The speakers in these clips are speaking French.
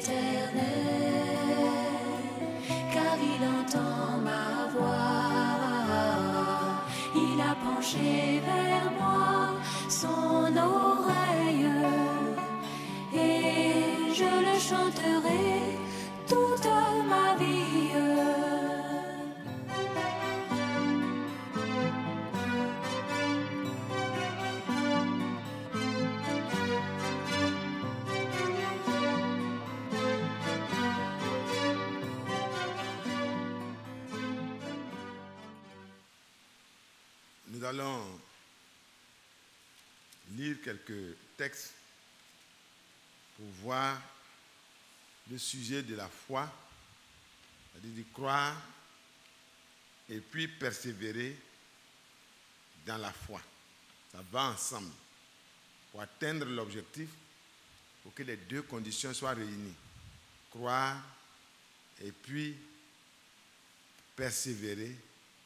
l'Éternel, car il entend ma voix. Il a penché vers moi son oreille, et je le chanterai toute ma vie. Nous allons lire quelques textes pour voir le sujet de la foi, c'est-à-dire de croire et puis persévérer dans la foi. Ça va ensemble pour atteindre l'objectif, pour que les deux conditions soient réunies. Croire et puis persévérer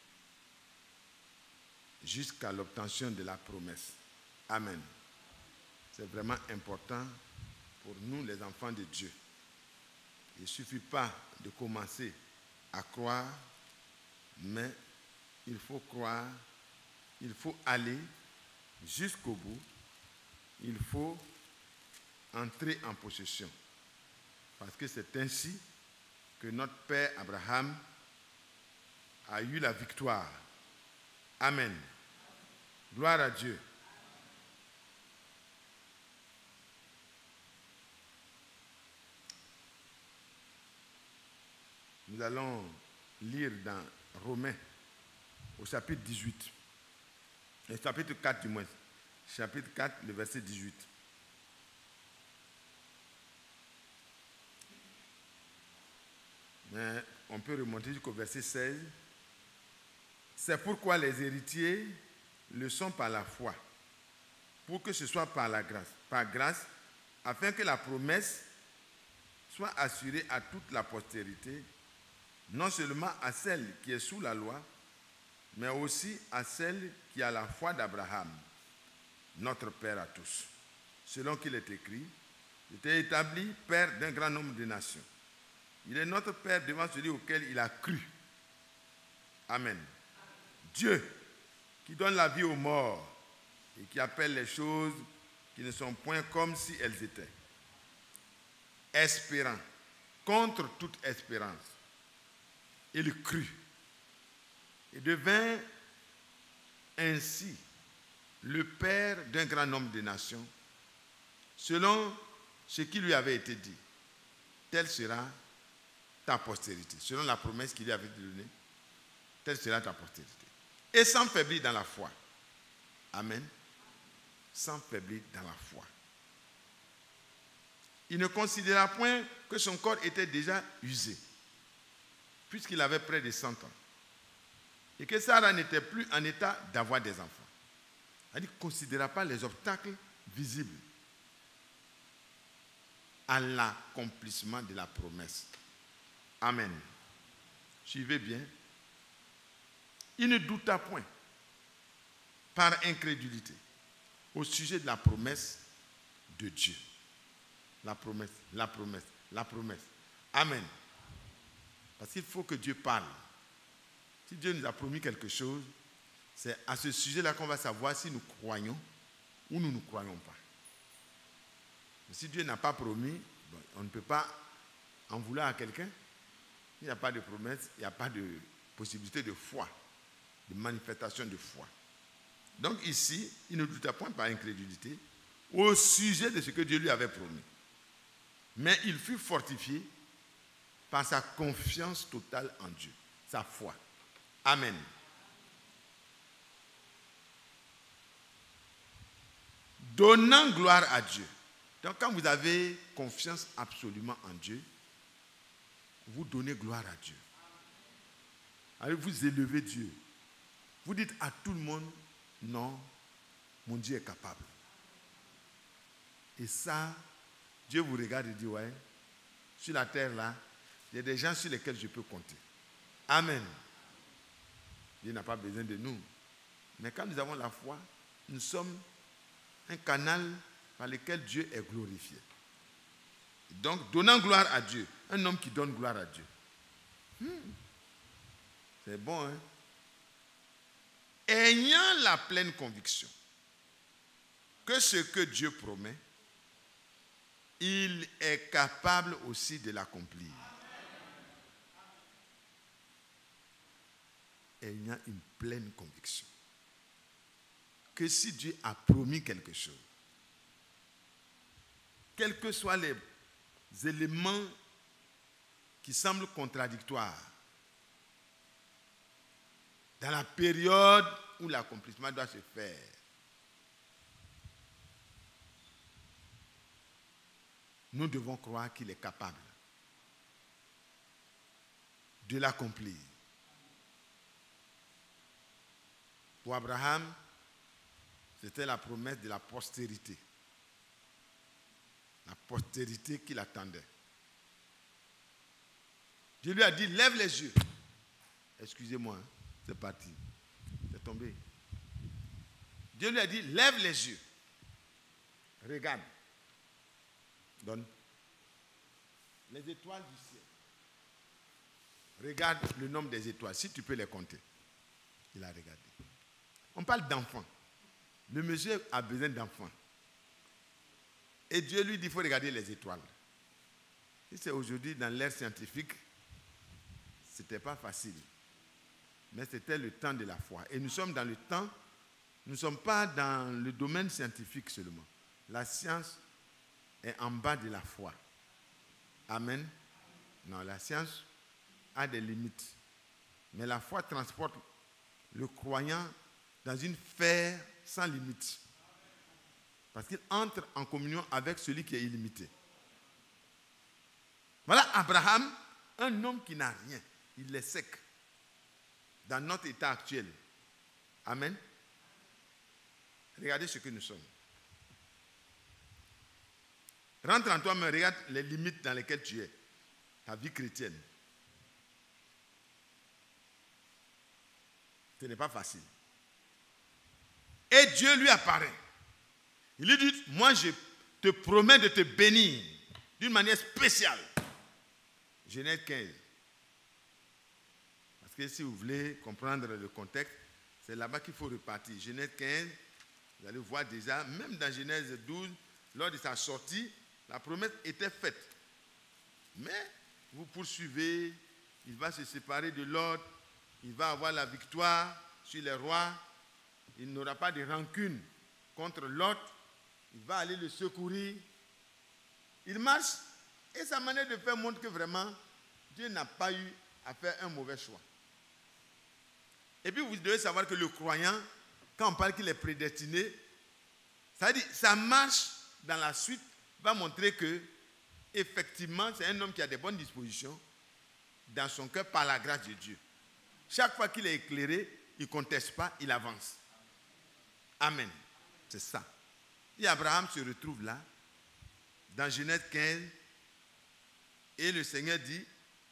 jusqu'à l'obtention de la promesse. Amen. C'est vraiment important pour nous, les enfants de Dieu. Il ne suffit pas de commencer à croire, mais il faut croire, il faut aller jusqu'au bout, il faut entrer en possession. Parce que c'est ainsi que notre père Abraham a eu la victoire. Amen. Gloire à Dieu. Nous allons lire dans Romains au chapitre 18. Le chapitre 4 du moins. Chapitre 4, le verset 18. Mais on peut remonter jusqu'au verset 16. C'est pourquoi les héritiers le sont par la foi, pour que ce soit par la grâce. Par grâce, afin que la promesse soit assurée à toute la postérité, non seulement à celle qui est sous la loi, mais aussi à celle qui a la foi d'Abraham, notre Père à tous. Selon qu'il est écrit, il était établi Père d'un grand nombre de nations. Il est notre Père devant celui auquel il a cru. Amen. Dieu, qui donne la vie aux morts et qui appelle les choses qui ne sont point comme si elles étaient. Espérant, contre toute espérance, il crut et devint ainsi le Père d'un grand nombre de nations, selon ce qui lui avait été dit. Telle sera ta postérité. Selon la promesse qu'il lui avait donnée, telle sera ta postérité. Et sans faiblir dans la foi. Amen. Sans faiblir dans la foi. Il ne considéra point que son corps était déjà usé, puisqu'il avait près de 100 ans. Et que Sarah n'était plus en état d'avoir des enfants. Il ne considéra pas les obstacles visibles à l'accomplissement de la promesse. Amen. Suivez bien. Il ne douta point, par incrédulité, au sujet de la promesse de Dieu. La promesse, la promesse, la promesse. Amen. Parce qu'il faut que Dieu parle. Si Dieu nous a promis quelque chose, c'est à ce sujet-là qu'on va savoir si nous croyons ou nous ne croyons pas. Mais si Dieu n'a pas promis, on ne peut pas en vouloir à quelqu'un. Il n'y a pas de promesse, il n'y a pas de possibilité de foi, de manifestation de foi. Donc ici, il ne douta point par incrédulité au sujet de ce que Dieu lui avait promis. Mais il fut fortifié par sa confiance totale en Dieu, sa foi. Amen. Donnant gloire à Dieu. Donc quand vous avez confiance absolument en Dieu, vous donnez gloire à Dieu. Allez, vous élevez Dieu. Vous dites à tout le monde, non, mon Dieu est capable. Et ça, Dieu vous regarde et dit, ouais, sur la terre là, il y a des gens sur lesquels je peux compter. Amen. Dieu n'a pas besoin de nous. Mais quand nous avons la foi, nous sommes un canal par lequel Dieu est glorifié. Donc, donnant gloire à Dieu. Un homme qui donne gloire à Dieu. C'est bon, hein? Ayant la pleine conviction que ce que Dieu promet, il est capable aussi de l'accomplir. Ayant une pleine conviction que si Dieu a promis quelque chose, quels que soient les éléments qui semblent contradictoires, dans la période où l'accomplissement doit se faire, nous devons croire qu'il est capable de l'accomplir. Pour Abraham, c'était la promesse de la postérité. La postérité qui l'attendait. Dieu lui a dit, lève les yeux. Excusez-moi, hein, c'est parti. C'est tombé. Dieu lui a dit, lève les yeux. Regarde. Donne. Les étoiles du ciel. Regarde le nombre des étoiles, si tu peux les compter. Il a regardé. On parle d'enfants. Le monsieur a besoin d'enfants. Et Dieu lui dit, il faut regarder les étoiles. Si c'est aujourd'hui dans l'ère scientifique, ce n'était pas facile. Mais c'était le temps de la foi. Et nous sommes dans le temps, nous ne sommes pas dans le domaine scientifique seulement. La science est en bas de la foi. Amen. Non, la science a des limites. Mais la foi transporte le croyant dans une sphère sans limite. Parce qu'il entre en communion avec celui qui est illimité. Voilà Abraham, un homme qui n'a rien. Il est sec. Dans notre état actuel. Amen. Regardez ce que nous sommes. Rentre en toi-même, regarde les limites dans lesquelles tu es. Ta vie chrétienne. Ce n'est pas facile. Et Dieu lui apparaît. Il lui dit, moi je te promets de te bénir d'une manière spéciale. Genèse 15. Parce que si vous voulez comprendre le contexte, c'est là-bas qu'il faut repartir. Genèse 15, vous allez voir déjà, même dans Genèse 12, lors de sa sortie, la promesse était faite. Mais vous poursuivez, il va se séparer de l'autre, il va avoir la victoire sur les rois, il n'aura pas de rancune contre l'autre, il va aller le secourir. Il marche et sa manière de faire montre que vraiment Dieu n'a pas eu à faire un mauvais choix. Et puis vous devez savoir que le croyant, quand on parle qu'il est prédestiné, ça veut dire sa marche dans la suite va montrer que effectivement c'est un homme qui a des bonnes dispositions dans son cœur par la grâce de Dieu. Chaque fois qu'il est éclairé, il ne conteste pas, il avance. Amen. C'est ça. Et Abraham se retrouve là, dans Genèse 15, et le Seigneur dit,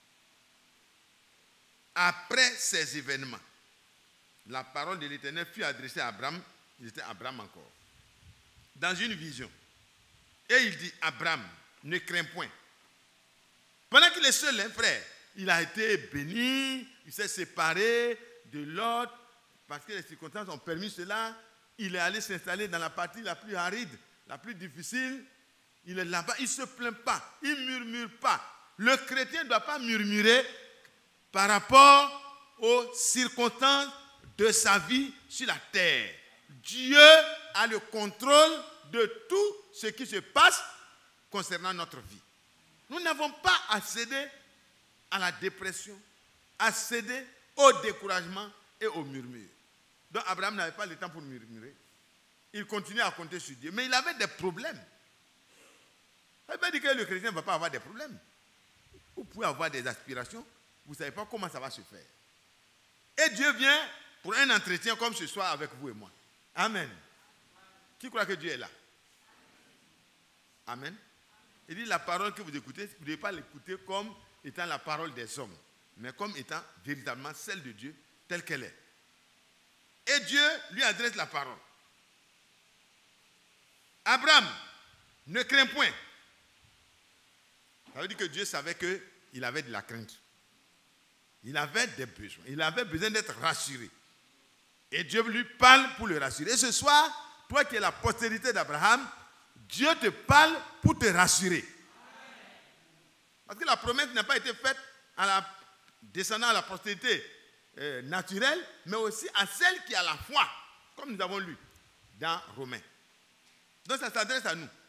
après ces événements, la parole de l'Éternel fut adressée à Abraham, il était Abraham encore, dans une vision. Et il dit, Abraham, ne crains point. Pendant qu'il est seul, hein, frère, il a été béni, il s'est séparé de l'autre, parce que les circonstances ont permis cela. Il est allé s'installer dans la partie la plus aride, la plus difficile. Il est là-bas, il ne se plaint pas, il ne murmure pas. Le chrétien ne doit pas murmurer par rapport aux circonstances de sa vie sur la terre. Dieu a le contrôle de tout ce qui se passe concernant notre vie. Nous n'avons pas à céder à la dépression, à céder au découragement et au murmure. Donc Abraham n'avait pas le temps pour murmurer. Il continuait à compter sur Dieu. Mais il avait des problèmes. Ça ne veut pas dire que le chrétien ne va pas avoir des problèmes. Vous pouvez avoir des aspirations. Vous ne savez pas comment ça va se faire. Et Dieu vient pour un entretien comme ce soir avec vous et moi. Amen. Qui croit que Dieu est là? Amen. Il dit la parole que vous écoutez, vous ne devez pas l'écouter comme étant la parole des hommes, mais comme étant véritablement celle de Dieu, telle qu'elle est. Et Dieu lui adresse la parole. Abraham, ne crains point. Ça veut dire que Dieu savait qu'il avait de la crainte. Il avait des besoins. Il avait besoin d'être rassuré. Et Dieu lui parle pour le rassurer. Et ce soir, toi qui es la postérité d'Abraham, Dieu te parle pour te rassurer. Parce que la promesse n'a pas été faite descendant à la postérité naturelle, mais aussi à celle qui a la foi, comme nous avons lu dans Romains. Donc ça s'adresse à nous.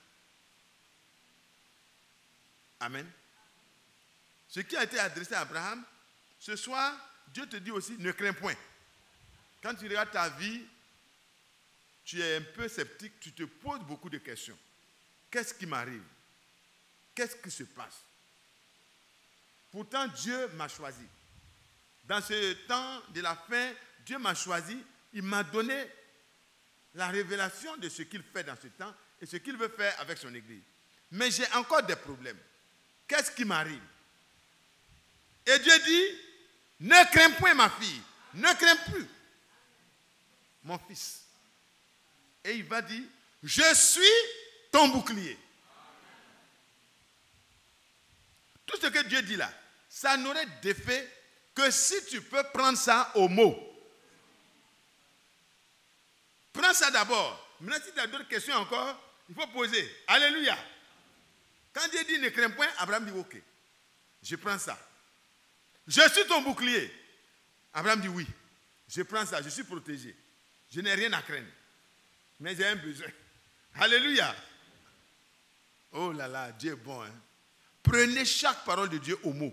Amen. Ce qui a été adressé à Abraham, ce soir, Dieu te dit aussi, ne crains point. Quand tu regardes ta vie, tu es un peu sceptique, tu te poses beaucoup de questions. Qu'est-ce qui m'arrive? Qu'est-ce qui se passe? Pourtant, Dieu m'a choisi. Dans ce temps de la fin, Dieu m'a choisi. Il m'a donné la révélation de ce qu'il fait dans ce temps et ce qu'il veut faire avec son Église. Mais j'ai encore des problèmes. Qu'est-ce qui m'arrive? Et Dieu dit, ne crains point ma fille, ne crains plus mon fils. Et il va dire, je suis ton bouclier. Tout ce que Dieu dit là, ça n'aurait d'effet que si tu peux prendre ça au mot. Prends ça d'abord. Maintenant, si tu as d'autres questions encore, il faut poser. Alléluia. Quand Dieu dit ne crains point, Abraham dit ok. Je prends ça. Je suis ton bouclier. Abraham dit oui. Je prends ça, je suis protégé. Je n'ai rien à craindre. Mais j'ai un besoin. Alléluia. Oh là là, Dieu est bon. Hein? Prenez chaque parole de Dieu au mot.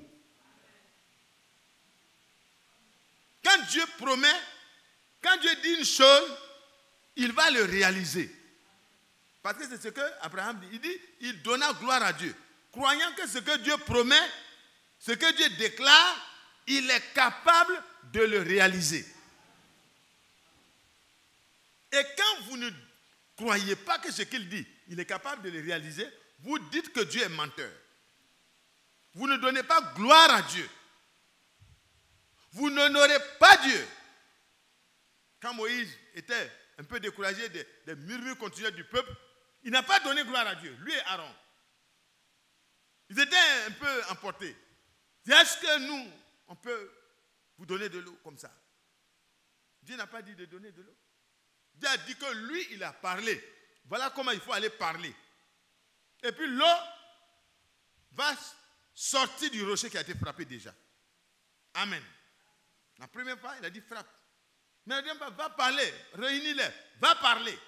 Quand Dieu promet, quand Dieu dit une chose, il va le réaliser. Parce que c'est ce que Abraham dit. Il dit, il donna gloire à Dieu. Croyant que ce que Dieu promet, ce que Dieu déclare, il est capable de le réaliser. Et quand vous ne croyez pas que ce qu'il dit, il est capable de le réaliser, vous dites que Dieu est menteur. Vous ne donnez pas gloire à Dieu. Vous n'honorez pas Dieu. Quand Moïse était un peu découragé des murmures continuels du peuple, il n'a pas donné gloire à Dieu, lui et Aaron. Ils étaient un peu emportés. Est-ce que nous, on peut vous donner de l'eau comme ça? Dieu n'a pas dit de donner de l'eau. Dieu a dit que lui, il a parlé. Voilà comment il faut aller parler. Et puis l'eau va sortir du rocher qui a été frappé déjà. Amen. La première fois, il a dit frappe. Mais la deuxième fois, va parler, réunis-les, va parler.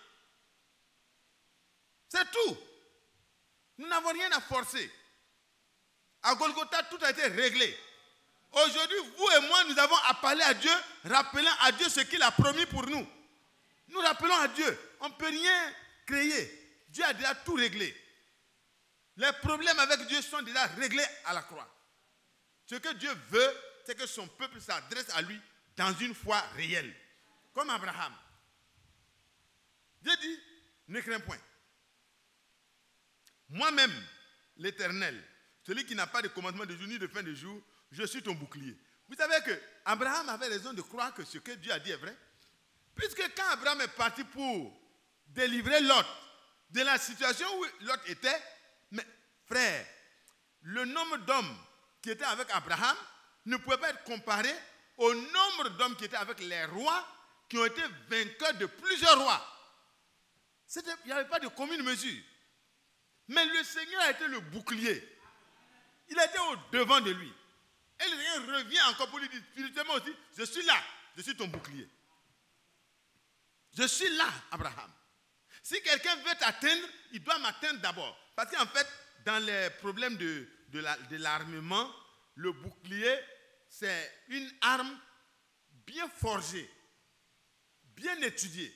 C'est tout. Nous n'avons rien à forcer. À Golgotha, tout a été réglé. Aujourd'hui, vous et moi, nous avons à parler à Dieu, rappelant à Dieu ce qu'il a promis pour nous. Nous rappelons à Dieu. On ne peut rien créer. Dieu a déjà tout réglé. Les problèmes avec Dieu sont déjà réglés à la croix. Ce que Dieu veut, c'est que son peuple s'adresse à lui dans une foi réelle. Comme Abraham. Dieu dit, ne crains point. Moi-même, l'Éternel, celui qui n'a pas de commencement de jour ni de fin de jour, je suis ton bouclier. Vous savez que Abraham avait raison de croire que ce que Dieu a dit est vrai. Puisque quand Abraham est parti pour délivrer Lot de la situation où Lot était, mais frère, le nombre d'hommes qui étaient avec Abraham ne pouvait pas être comparé au nombre d'hommes qui étaient avec les rois qui ont été vainqueurs de plusieurs rois. Il n'y avait pas de commune mesure. Mais le Seigneur a été le bouclier. Il a été au devant de lui. Et le Seigneur revient encore pour lui dire spirituellement aussi, je suis là, je suis ton bouclier. Je suis là, Abraham. Si quelqu'un veut t'atteindre, il doit m'atteindre d'abord. Parce qu'en fait, dans les problèmes de l'armement, le bouclier, c'est une arme bien forgée, bien étudiée.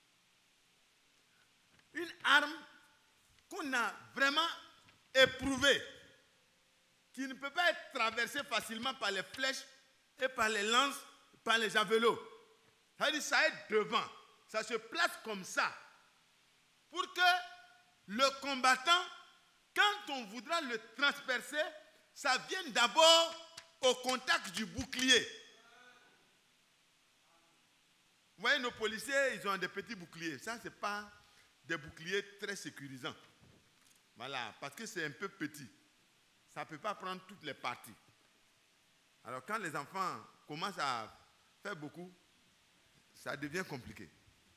Une arme qu'on a vraiment éprouvée, qui ne peut pas être traversée facilement par les flèches et par les lances, par les javelots. Ça est devant. Ça se place comme ça. Pour que le combattant, quand on voudra le transpercer, ça vienne d'abord au contact du bouclier. Vous voyez, nos policiers, ils ont des petits boucliers. Ça, ce n'est pas des boucliers très sécurisants. Voilà, parce que c'est un peu petit. ça ne peut pas prendre toutes les parties. Alors quand les enfants commencent à faire beaucoup, ça devient compliqué.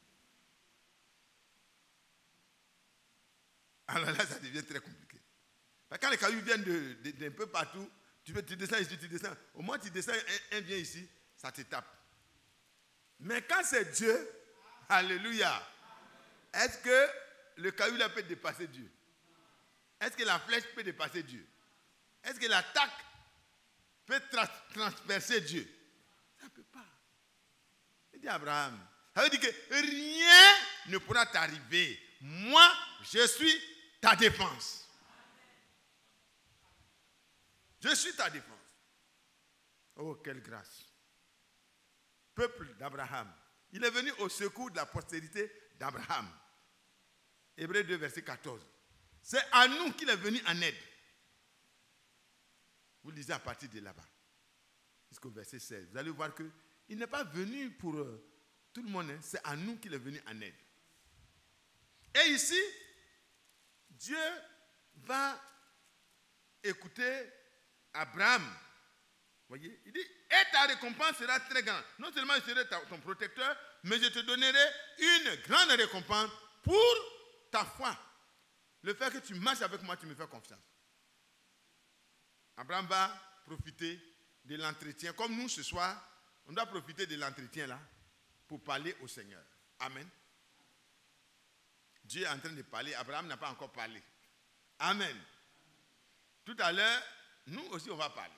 Alors là, ça devient très compliqué. Quand les cailloux viennent d'un peu partout, tu descends ici, tu descends. Au moins, tu descends, un vient ici, ça te tape. Mais quand c'est Dieu, alléluia, est-ce que le caillou là peut dépasser Dieu? Est-ce que la flèche peut dépasser Dieu? Est-ce que l'attaque peut transpercer Dieu? Ça ne peut pas. Il dit à Abraham, ça veut dire que rien ne pourra t'arriver. Moi, je suis ta défense. Je suis ta défense. Oh, quelle grâce. Peuple d'Abraham. Il est venu au secours de la postérité d'Abraham. Hébreux 2, verset 14. C'est à nous qu'il est venu en aide. Vous lisez à partir de là-bas. Jusqu'au verset 16. Vous allez voir qu'il n'est pas venu pour tout le monde. Hein. C'est à nous qu'il est venu en aide. Et ici, Dieu va écouter Abraham. Vous voyez, il dit, et ta récompense sera très grande. Non seulement je serai ton protecteur, mais je te donnerai une grande récompense pour ta foi. Le fait que tu marches avec moi, tu me fais confiance. Abraham va profiter de l'entretien. Comme nous ce soir, on doit profiter de l'entretien là pour parler au Seigneur. Amen. Dieu est en train de parler. Abraham n'a pas encore parlé. Amen. Tout à l'heure, nous aussi on va parler.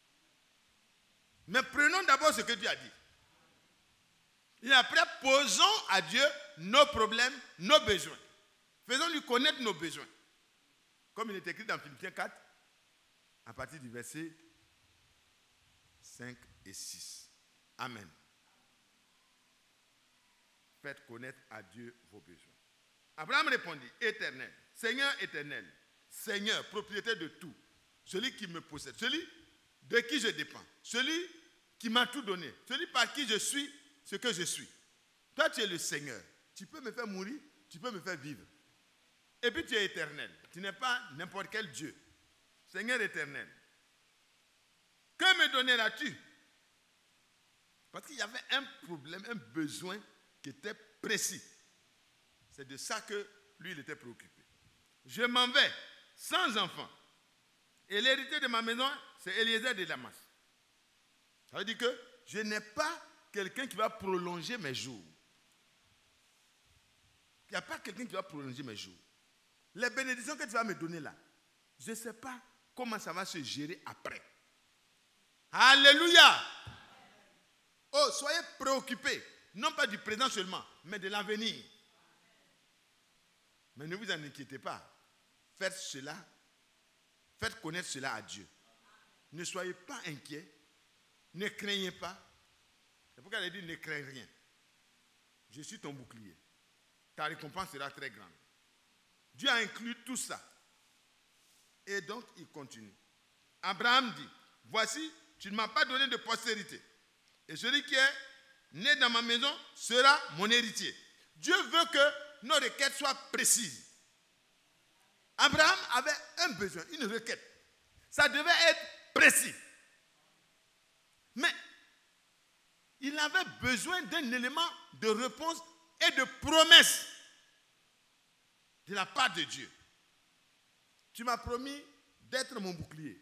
Mais prenons d'abord ce que Dieu a dit. Et après, posons à Dieu nos problèmes, nos besoins. Faisons-lui connaître nos besoins. Comme il est écrit dans Philippiens 4, à partir du verset 5 et 6. Amen. Faites connaître à Dieu vos besoins. Abraham répondit, Éternel, Seigneur, propriétaire de tout, celui qui me possède, celui de qui je dépends, celui qui m'a tout donné, celui par qui je suis ce que je suis. Toi, tu es le Seigneur. Tu peux me faire mourir, tu peux me faire vivre. Et puis tu es éternel. Tu n'es pas n'importe quel Dieu. Seigneur éternel. Que me donneras-tu? Parce qu'il y avait un problème, un besoin qui était précis. C'est de ça que lui, il était préoccupé. Je m'en vais sans enfant. Et l'héritier de ma maison, c'est Eliezer de Damas. Ça veut dire que je n'ai pas quelqu'un qui va prolonger mes jours. Il n'y a pas quelqu'un qui va prolonger mes jours. Les bénédictions que tu vas me donner là, je ne sais pas comment ça va se gérer après. Alléluia! Oh, soyez préoccupés, non pas du présent seulement, mais de l'avenir. Mais ne vous en inquiétez pas. Faites cela, faites connaître cela à Dieu. Ne soyez pas inquiets, ne craignez pas. C'est pourquoi elle a dit ne crains rien. Je suis ton bouclier. Ta récompense sera très grande. Dieu a inclus tout ça. Et donc, il continue. Abraham dit, voici, tu ne m'as pas donné de postérité. Et celui qui est né dans ma maison sera mon héritier. Dieu veut que nos requêtes soient précises. Abraham avait un besoin, une requête. Ça devait être précis. Mais il avait besoin d'un élément de réponse et de promesse de la part de Dieu. Tu m'as promis d'être mon bouclier,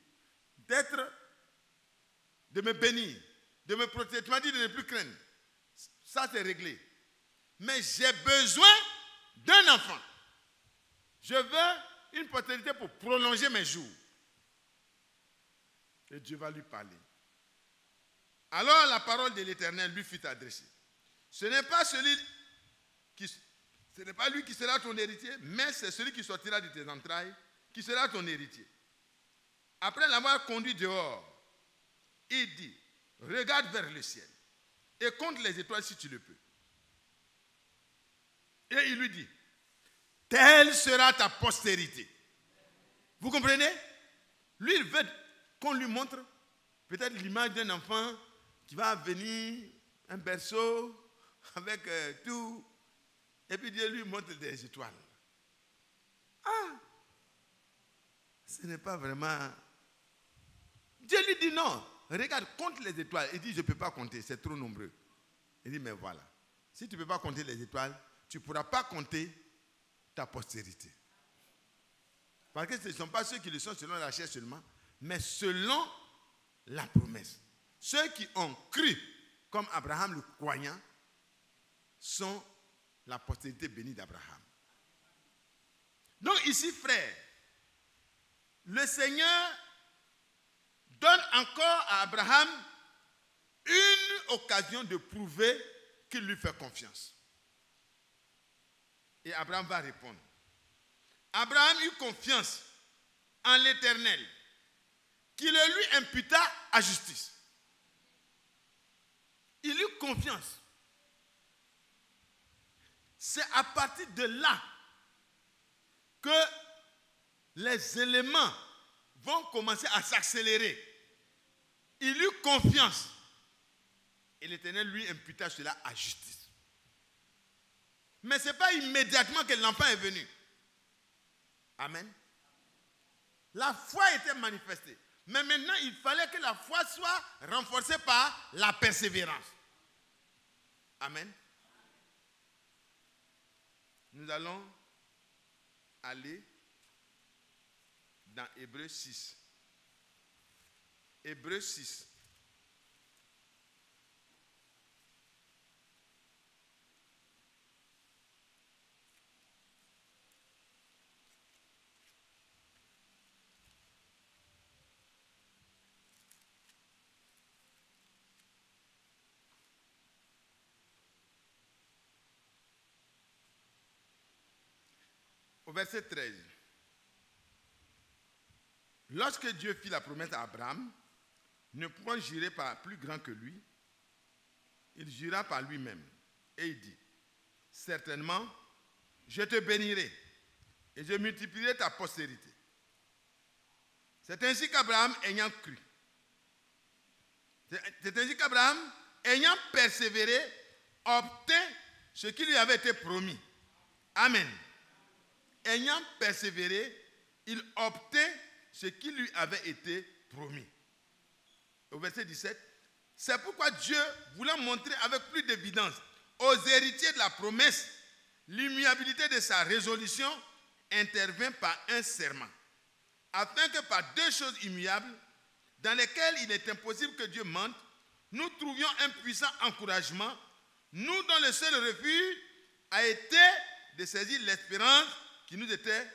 de me bénir, de me protéger. Tu m'as dit de ne plus craindre. Ça, c'est réglé. Mais j'ai besoin d'un enfant. Je veux une postérité pour prolonger mes jours. Et Dieu va lui parler. Alors la parole de l'Éternel lui fut adressée. Ce n'est pas lui qui sera ton héritier, mais c'est celui qui sortira de tes entrailles qui sera ton héritier. Après l'avoir conduit dehors, il dit, regarde vers le ciel et compte les étoiles si tu le peux. Et il lui dit, telle sera ta postérité. Vous comprenez? Lui, il veut qu'on lui montre peut-être l'image d'un enfant qui va venir, un berceau, avec tout. Et puis Dieu lui montre des étoiles. Ah! Ce n'est pas vraiment Dieu lui dit non. Regarde, compte les étoiles. Il dit, je ne peux pas compter, c'est trop nombreux. Il dit, mais voilà. Si tu ne peux pas compter les étoiles, tu ne pourras pas compter ta postérité. Parce que ce ne sont pas ceux qui le sont selon la chair seulement, mais selon la promesse. Ceux qui ont cru, comme Abraham le croyant, sont la postérité bénie d'Abraham. Donc ici, frère, le Seigneur donne encore à Abraham une occasion de prouver qu'il lui fait confiance. Et Abraham va répondre. Abraham eut confiance en l'Éternel, qui le lui imputa à justice. Il eut confiance. C'est à partir de là que les éléments vont commencer à s'accélérer. Il eut confiance. Et l'Éternel lui imputa cela à justice. Mais ce n'est pas immédiatement que l'enfant est venu. Amen. La foi était manifestée. Mais maintenant, il fallait que la foi soit renforcée par la persévérance. Amen. Nous allons aller dans Hébreux 6. Hébreux 6. Au verset 13. Lorsque Dieu fit la promesse à Abraham, ne pouvant jurer par plus grand que lui, il jura par lui-même. Et il dit, certainement, je te bénirai et je multiplierai ta postérité. C'est ainsi qu'Abraham, ayant cru, c'est ainsi qu'Abraham, ayant persévéré, obtint ce qui lui avait été promis. Amen. Ayant persévéré, il obtint ce qui lui avait été promis. Au verset 17, c'est pourquoi Dieu, voulant montrer avec plus d'évidence aux héritiers de la promesse l'immuabilité de sa résolution, intervint par un serment, afin que par deux choses immuables, dans lesquelles il est impossible que Dieu mente, nous trouvions un puissant encouragement, nous dont le seul refuge a été de saisir l'espérance qui nous était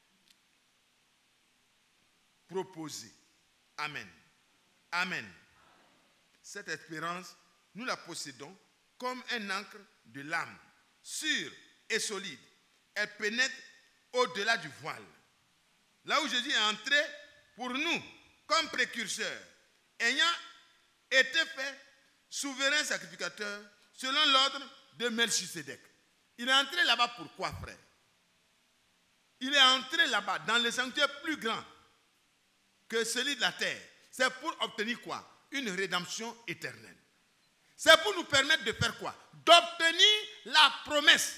proposée. Amen. Amen. Cette espérance, nous la possédons comme un ancre de l'âme, sûre et solide. Elle pénètre au-delà du voile. Là où Jésus est entré pour nous, comme précurseur, ayant été fait souverain sacrificateur, selon l'ordre de Melchisédek. Il est entré là-bas pourquoi, frère? Il est entré là-bas dans le sanctuaire plus grand que celui de la terre. C'est pour obtenir quoi? Une rédemption éternelle. C'est pour nous permettre de faire quoi? D'obtenir la promesse.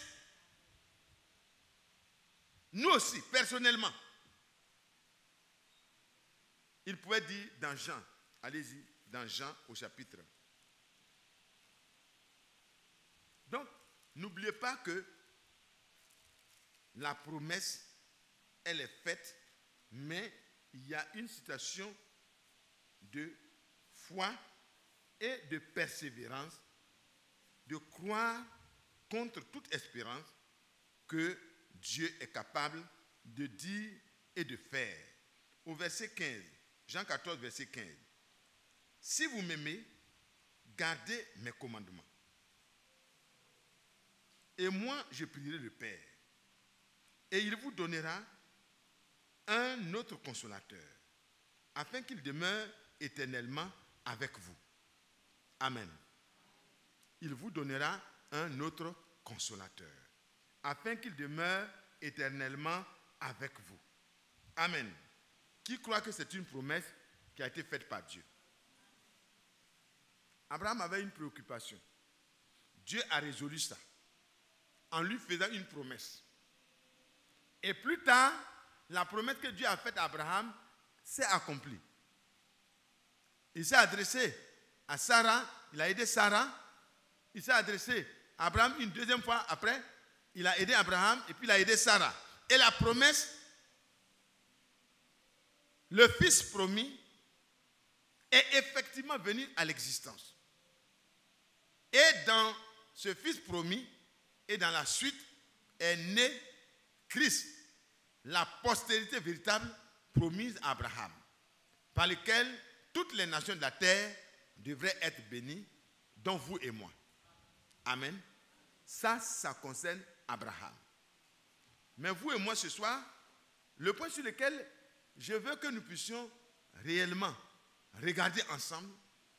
Nous aussi, personnellement. Il pouvait dire dans Jean, allez-y, dans Jean au chapitre. Donc, n'oubliez pas que la promesse, elle est faite, mais il y a une situation de foi et de persévérance, de croire contre toute espérance que Dieu est capable de dire et de faire. Au verset 15, Jean 14, verset 15. Si vous m'aimez, gardez mes commandements. Et moi, je prierai le Père. Et il vous donnera un autre consolateur, afin qu'il demeure éternellement avec vous. Amen. Il vous donnera un autre consolateur, afin qu'il demeure éternellement avec vous. Amen. Qui croit que c'est une promesse qui a été faite par Dieu? Abraham avait une préoccupation. Dieu a résolu ça en lui faisant une promesse. Et plus tard, la promesse que Dieu a faite à Abraham s'est accomplie. Il s'est adressé à Sarah, il a aidé Sarah. Il s'est adressé à Abraham une deuxième fois après. Il a aidé Abraham et puis il a aidé Sarah. Et la promesse, le fils promis, est effectivement venu à l'existence. Et dans ce fils promis, et dans la suite, est né Christ, la postérité véritable promise à Abraham, par lequel toutes les nations de la terre devraient être bénies, dont vous et moi. Amen. Ça concerne Abraham. Mais vous et moi ce soir, le point sur lequel je veux que nous puissions réellement regarder ensemble,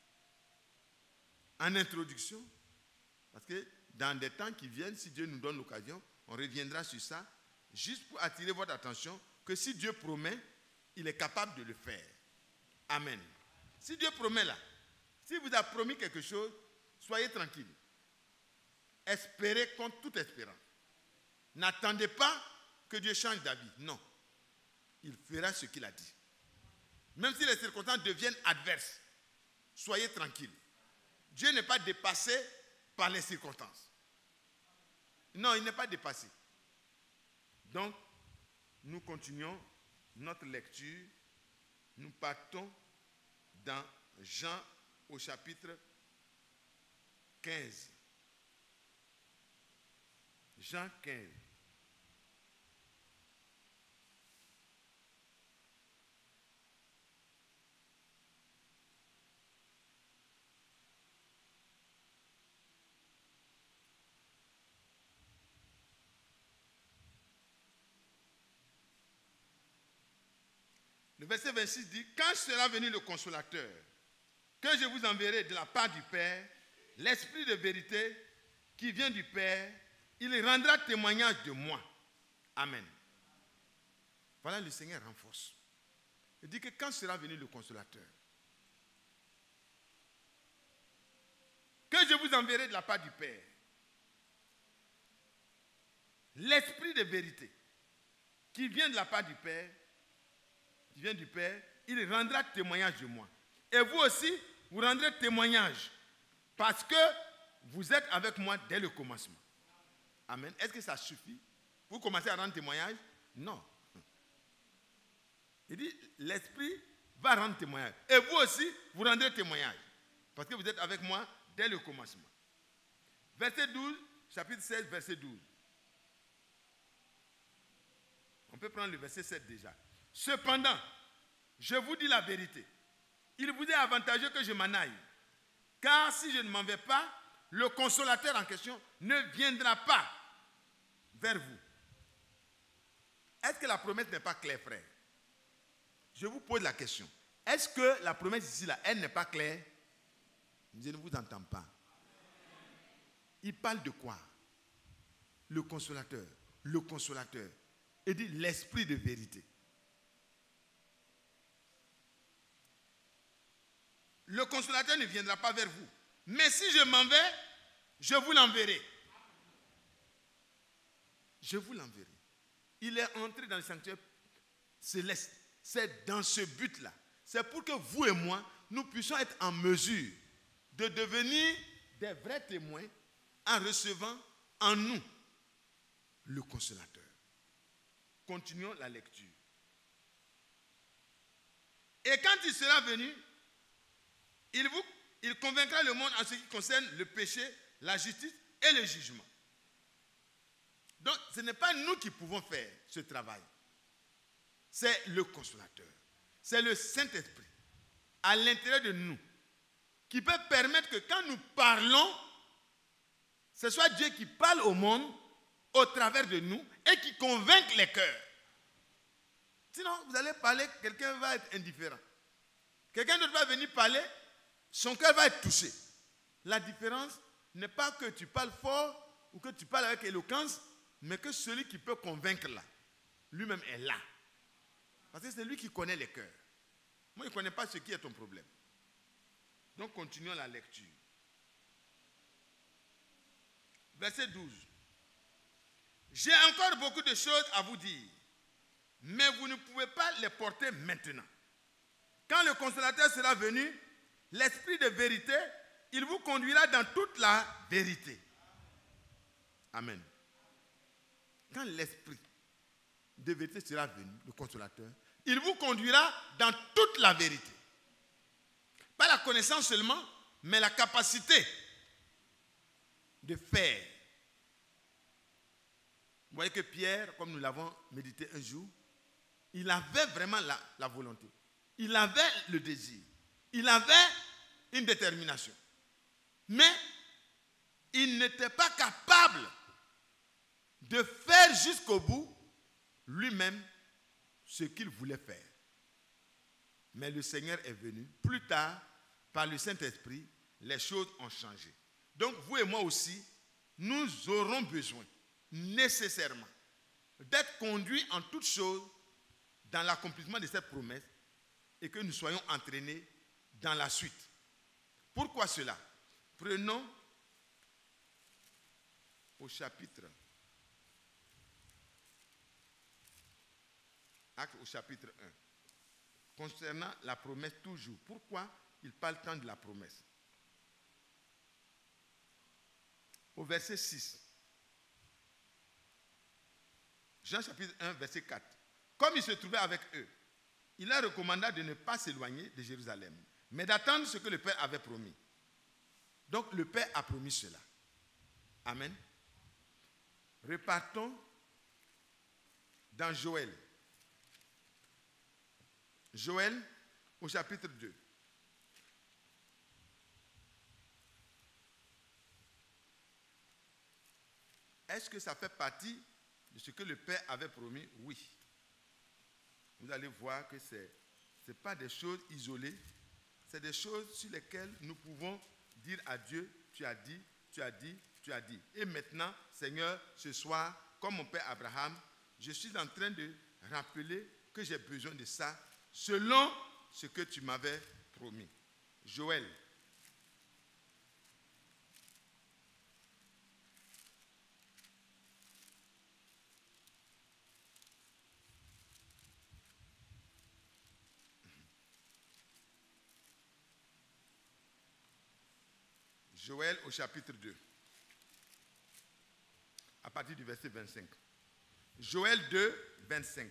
en introduction, parce que dans des temps qui viennent, si Dieu nous donne l'occasion, on reviendra sur ça, juste pour attirer votre attention que si Dieu promet, il est capable de le faire. Amen. Si Dieu promet là, si vous a promis quelque chose, soyez tranquille. Espérez contre toute espérance. N'attendez pas que Dieu change d'avis. Non. Il fera ce qu'il a dit. Même si les circonstances deviennent adverses, soyez tranquille. Dieu n'est pas dépassé par les circonstances. Non, il n'est pas dépassé. Donc, nous continuons notre lecture. Nous partons dans Jean au chapitre 15. Jean 15. Le verset 26 dit, « Quand sera venu le consolateur, que je vous enverrai de la part du Père, l'Esprit de vérité qui vient du Père, il rendra témoignage de moi. » Amen. Voilà, le Seigneur renforce. Il dit que quand sera venu le consolateur, que je vous enverrai de la part du Père, l'Esprit de vérité qui vient de la part du Père, il rendra témoignage de moi. Et vous aussi, vous rendrez témoignage parce que vous êtes avec moi dès le commencement. Amen. Est-ce que ça suffit? Vous commencez à rendre témoignage? Non. Il dit, l'Esprit va rendre témoignage. Et vous aussi, vous rendrez témoignage parce que vous êtes avec moi dès le commencement. Verset 12, chapitre 16, verset 12. On peut prendre le verset 7 déjà. Cependant, je vous dis la vérité. Il vous est avantageux que je m'en aille. Car si je ne m'en vais pas, le consolateur en question ne viendra pas vers vous. Est-ce que la promesse n'est pas claire, frère? Je vous pose la question. Est-ce que la promesse ici, là, elle n'est pas claire? Je ne vous entends pas. Il parle de quoi? Le consolateur. Le consolateur. Il dit l'esprit de vérité. Le consolateur ne viendra pas vers vous. Mais si je m'en vais, je vous l'enverrai. Je vous l'enverrai. Il est entré dans le sanctuaire céleste. C'est dans ce but-là. C'est pour que vous et moi, nous puissions être en mesure de devenir des vrais témoins en recevant en nous le consolateur. Continuons la lecture. Et quand il sera venu, il convaincra le monde en ce qui concerne le péché, la justice et le jugement. Donc, ce n'est pas nous qui pouvons faire ce travail. C'est le consolateur. C'est le Saint-Esprit à l'intérieur de nous qui peut permettre que quand nous parlons, ce soit Dieu qui parle au monde au travers de nous et qui convainc les cœurs. Sinon, vous allez parler, quelqu'un va être indifférent. Quelqu'un d'autre va venir parler, son cœur va être touché. La différence n'est pas que tu parles fort ou que tu parles avec éloquence, mais que celui qui peut convaincre là, lui-même est là. Parce que c'est lui qui connaît les cœurs. Moi, il ne connaît pas ce qui est ton problème. Donc, continuons la lecture. Verset 12. J'ai encore beaucoup de choses à vous dire, mais vous ne pouvez pas les porter maintenant. Quand le consolateur sera venu, l'esprit de vérité, il vous conduira dans toute la vérité. Amen. Quand l'esprit de vérité sera venu, le consolateur, il vous conduira dans toute la vérité. Pas la connaissance seulement, mais la capacité de faire. Vous voyez que Pierre, comme nous l'avons médité un jour, il avait vraiment la volonté. Il avait le désir. Il avait une détermination. Mais il n'était pas capable de faire jusqu'au bout lui-même ce qu'il voulait faire. Mais le Seigneur est venu. Plus tard, par le Saint-Esprit, les choses ont changé. Donc, vous et moi aussi, nous aurons besoin, nécessairement, d'être conduits en toutes choses dans l'accomplissement de cette promesse et que nous soyons entraînés dans la suite. Pourquoi cela? Prenons au chapitre, Actes au chapitre 1, concernant la promesse toujours. Pourquoi il parle tant de la promesse? Au verset 6. Jean chapitre 1, verset 4. Comme il se trouvait avec eux, il leur recommanda de ne pas s'éloigner de Jérusalem, mais d'attendre ce que le Père avait promis. Donc le Père a promis cela. Amen. Repartons dans Joël. Joël au chapitre 2. Est-ce que ça fait partie de ce que le Père avait promis? Oui. Vous allez voir que ce n'est pas des choses isolées, c'est des choses sur lesquelles nous pouvons dire à Dieu, tu as dit, tu as dit, tu as dit. Et maintenant, Seigneur, ce soir, comme mon Père Abraham, je suis en train de rappeler que j'ai besoin de ça selon ce que tu m'avais promis. Joël. Joël au chapitre 2, à partir du verset 25. Joël 2, 25.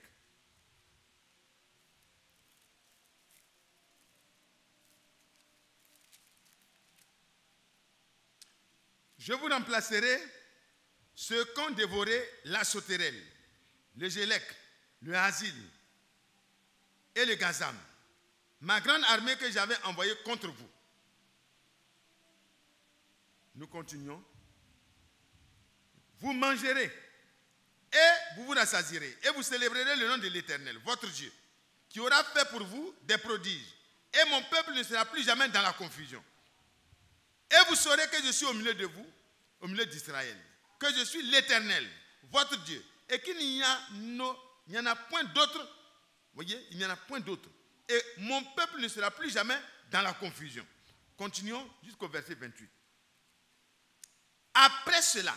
Je vous remplacerai ceux qu'ont dévoré la sauterelle, le gélec, le hasil et le gazam, ma grande armée que j'avais envoyée contre vous. Nous continuons. Vous mangerez et vous vous rassasierez et vous célébrerez le nom de l'Éternel, votre Dieu, qui aura fait pour vous des prodiges. Et mon peuple ne sera plus jamais dans la confusion. Et vous saurez que je suis au milieu de vous, au milieu d'Israël, que je suis l'Éternel, votre Dieu, et qu'il n'y en a point d'autre. Vous voyez, il n'y en a point d'autre. Et mon peuple ne sera plus jamais dans la confusion. Continuons jusqu'au verset 28. Après cela,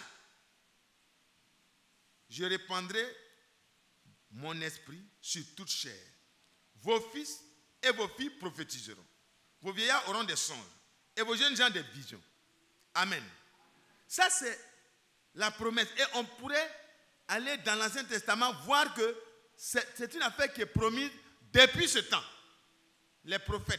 je répandrai mon esprit sur toute chair. Vos fils et vos filles prophétiseront. Vos vieillards auront des songes et vos jeunes gens des visions. Amen. Ça, c'est la promesse. Et on pourrait aller dans l'Ancien Testament voir que c'est une affaire qui est promise depuis ce temps. Les prophètes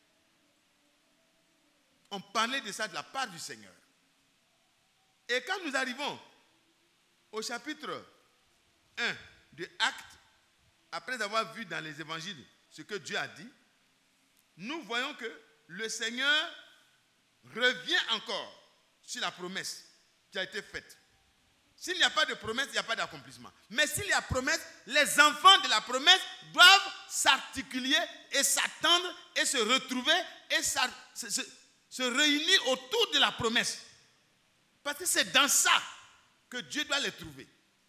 ont parlé de ça de la part du Seigneur. Et quand nous arrivons au chapitre 1 de Actes, après avoir vu dans les évangiles ce que Dieu a dit, nous voyons que le Seigneur revient encore sur la promesse qui a été faite. S'il n'y a pas de promesse, il n'y a pas d'accomplissement. Mais s'il y a promesse, les enfants de la promesse doivent s'articuler et s'attendre et se retrouver et se réunir autour de la promesse. Parce que c'est dans ça que Dieu doit les trouver.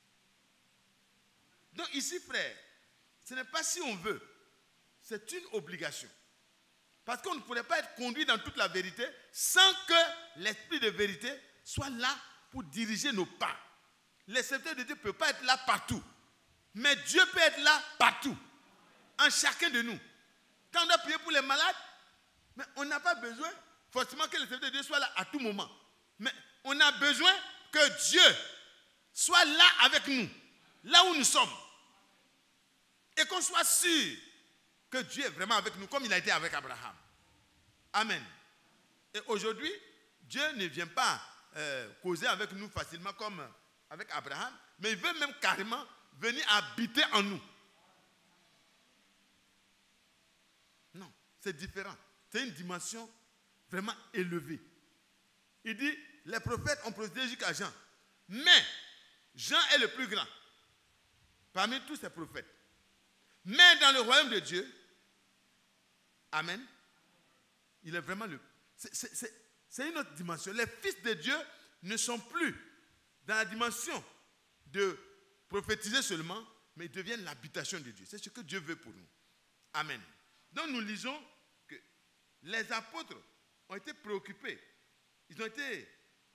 Donc ici, frère, ce n'est pas si on veut, c'est une obligation. Parce qu'on ne pourrait pas être conduit dans toute la vérité sans que l'esprit de vérité soit là pour diriger nos pas. Le serviteur de Dieu ne peut pas être là partout. Mais Dieu peut être là partout. En chacun de nous. Quand on doit prier pour les malades, Mais on n'a pas besoin forcément que le serviteur de Dieu soit là à tout moment. Mais on a besoin que Dieu soit là avec nous, là où nous sommes. Et qu'on soit sûr que Dieu est vraiment avec nous, comme il a été avec Abraham. Amen. Et aujourd'hui, Dieu ne vient pas causer avec nous facilement comme avec Abraham, mais il veut même carrément venir habiter en nous. Non, c'est différent. C'est une dimension vraiment élevée. Il dit, les prophètes ont procédé jusqu'à Jean. Mais Jean est le plus grand parmi tous ces prophètes. Mais dans le royaume de Dieu, amen, il est vraiment le... C'est une autre dimension. Les fils de Dieu ne sont plus dans la dimension de prophétiser seulement, mais ils deviennent l'habitation de Dieu. C'est ce que Dieu veut pour nous. Amen. Donc nous lisons que les apôtres ont été préoccupés. Ils ont été...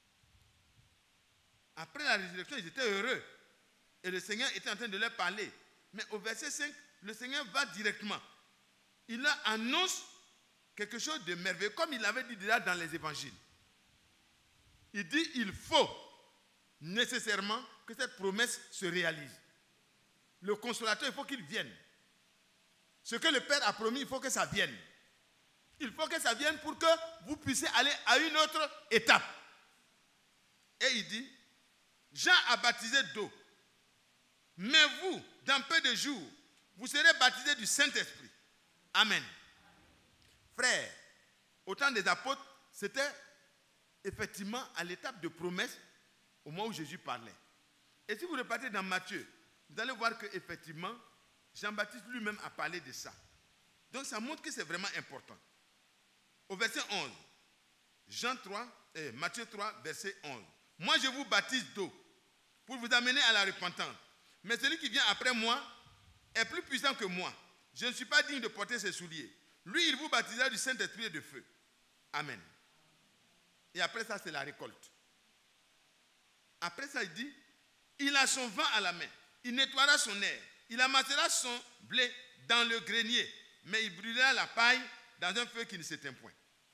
Après la résurrection, ils étaient heureux. Et le Seigneur était en train de leur parler. Mais au verset 5, le Seigneur va directement. Il leur annonce quelque chose de merveilleux, comme il l'avait dit déjà dans les évangiles. Il dit, il faut nécessairement que cette promesse se réalise. Le consolateur, il faut qu'il vienne. Ce que le Père a promis, il faut que ça vienne. Il faut que ça vienne pour que vous puissiez aller à une autre étape. Et il dit, Jean a baptisé d'eau. Mais vous, dans peu de jours, vous serez baptisés du Saint-Esprit. Amen. Frères, au temps des apôtres, c'était effectivement à l'étape de promesse au moment où Jésus parlait. Et si vous repartez dans Matthieu, vous allez voir qu'effectivement, Jean-Baptiste lui-même a parlé de ça. Donc ça montre que c'est vraiment important. Au verset 11, Matthieu 3, verset 11. Moi, je vous baptise d'eau pour vous amener à la repentance. Mais celui qui vient après moi est plus puissant que moi. Je ne suis pas digne de porter ses souliers. Lui, il vous baptisera du Saint-Esprit et de feu. Amen. Et après ça, c'est la récolte. Après ça, il dit, il a son vent à la main. Il nettoiera son air. Il amassera son blé dans le grenier. Mais il brûlera la paille dans un feu qui ne s'éteint point.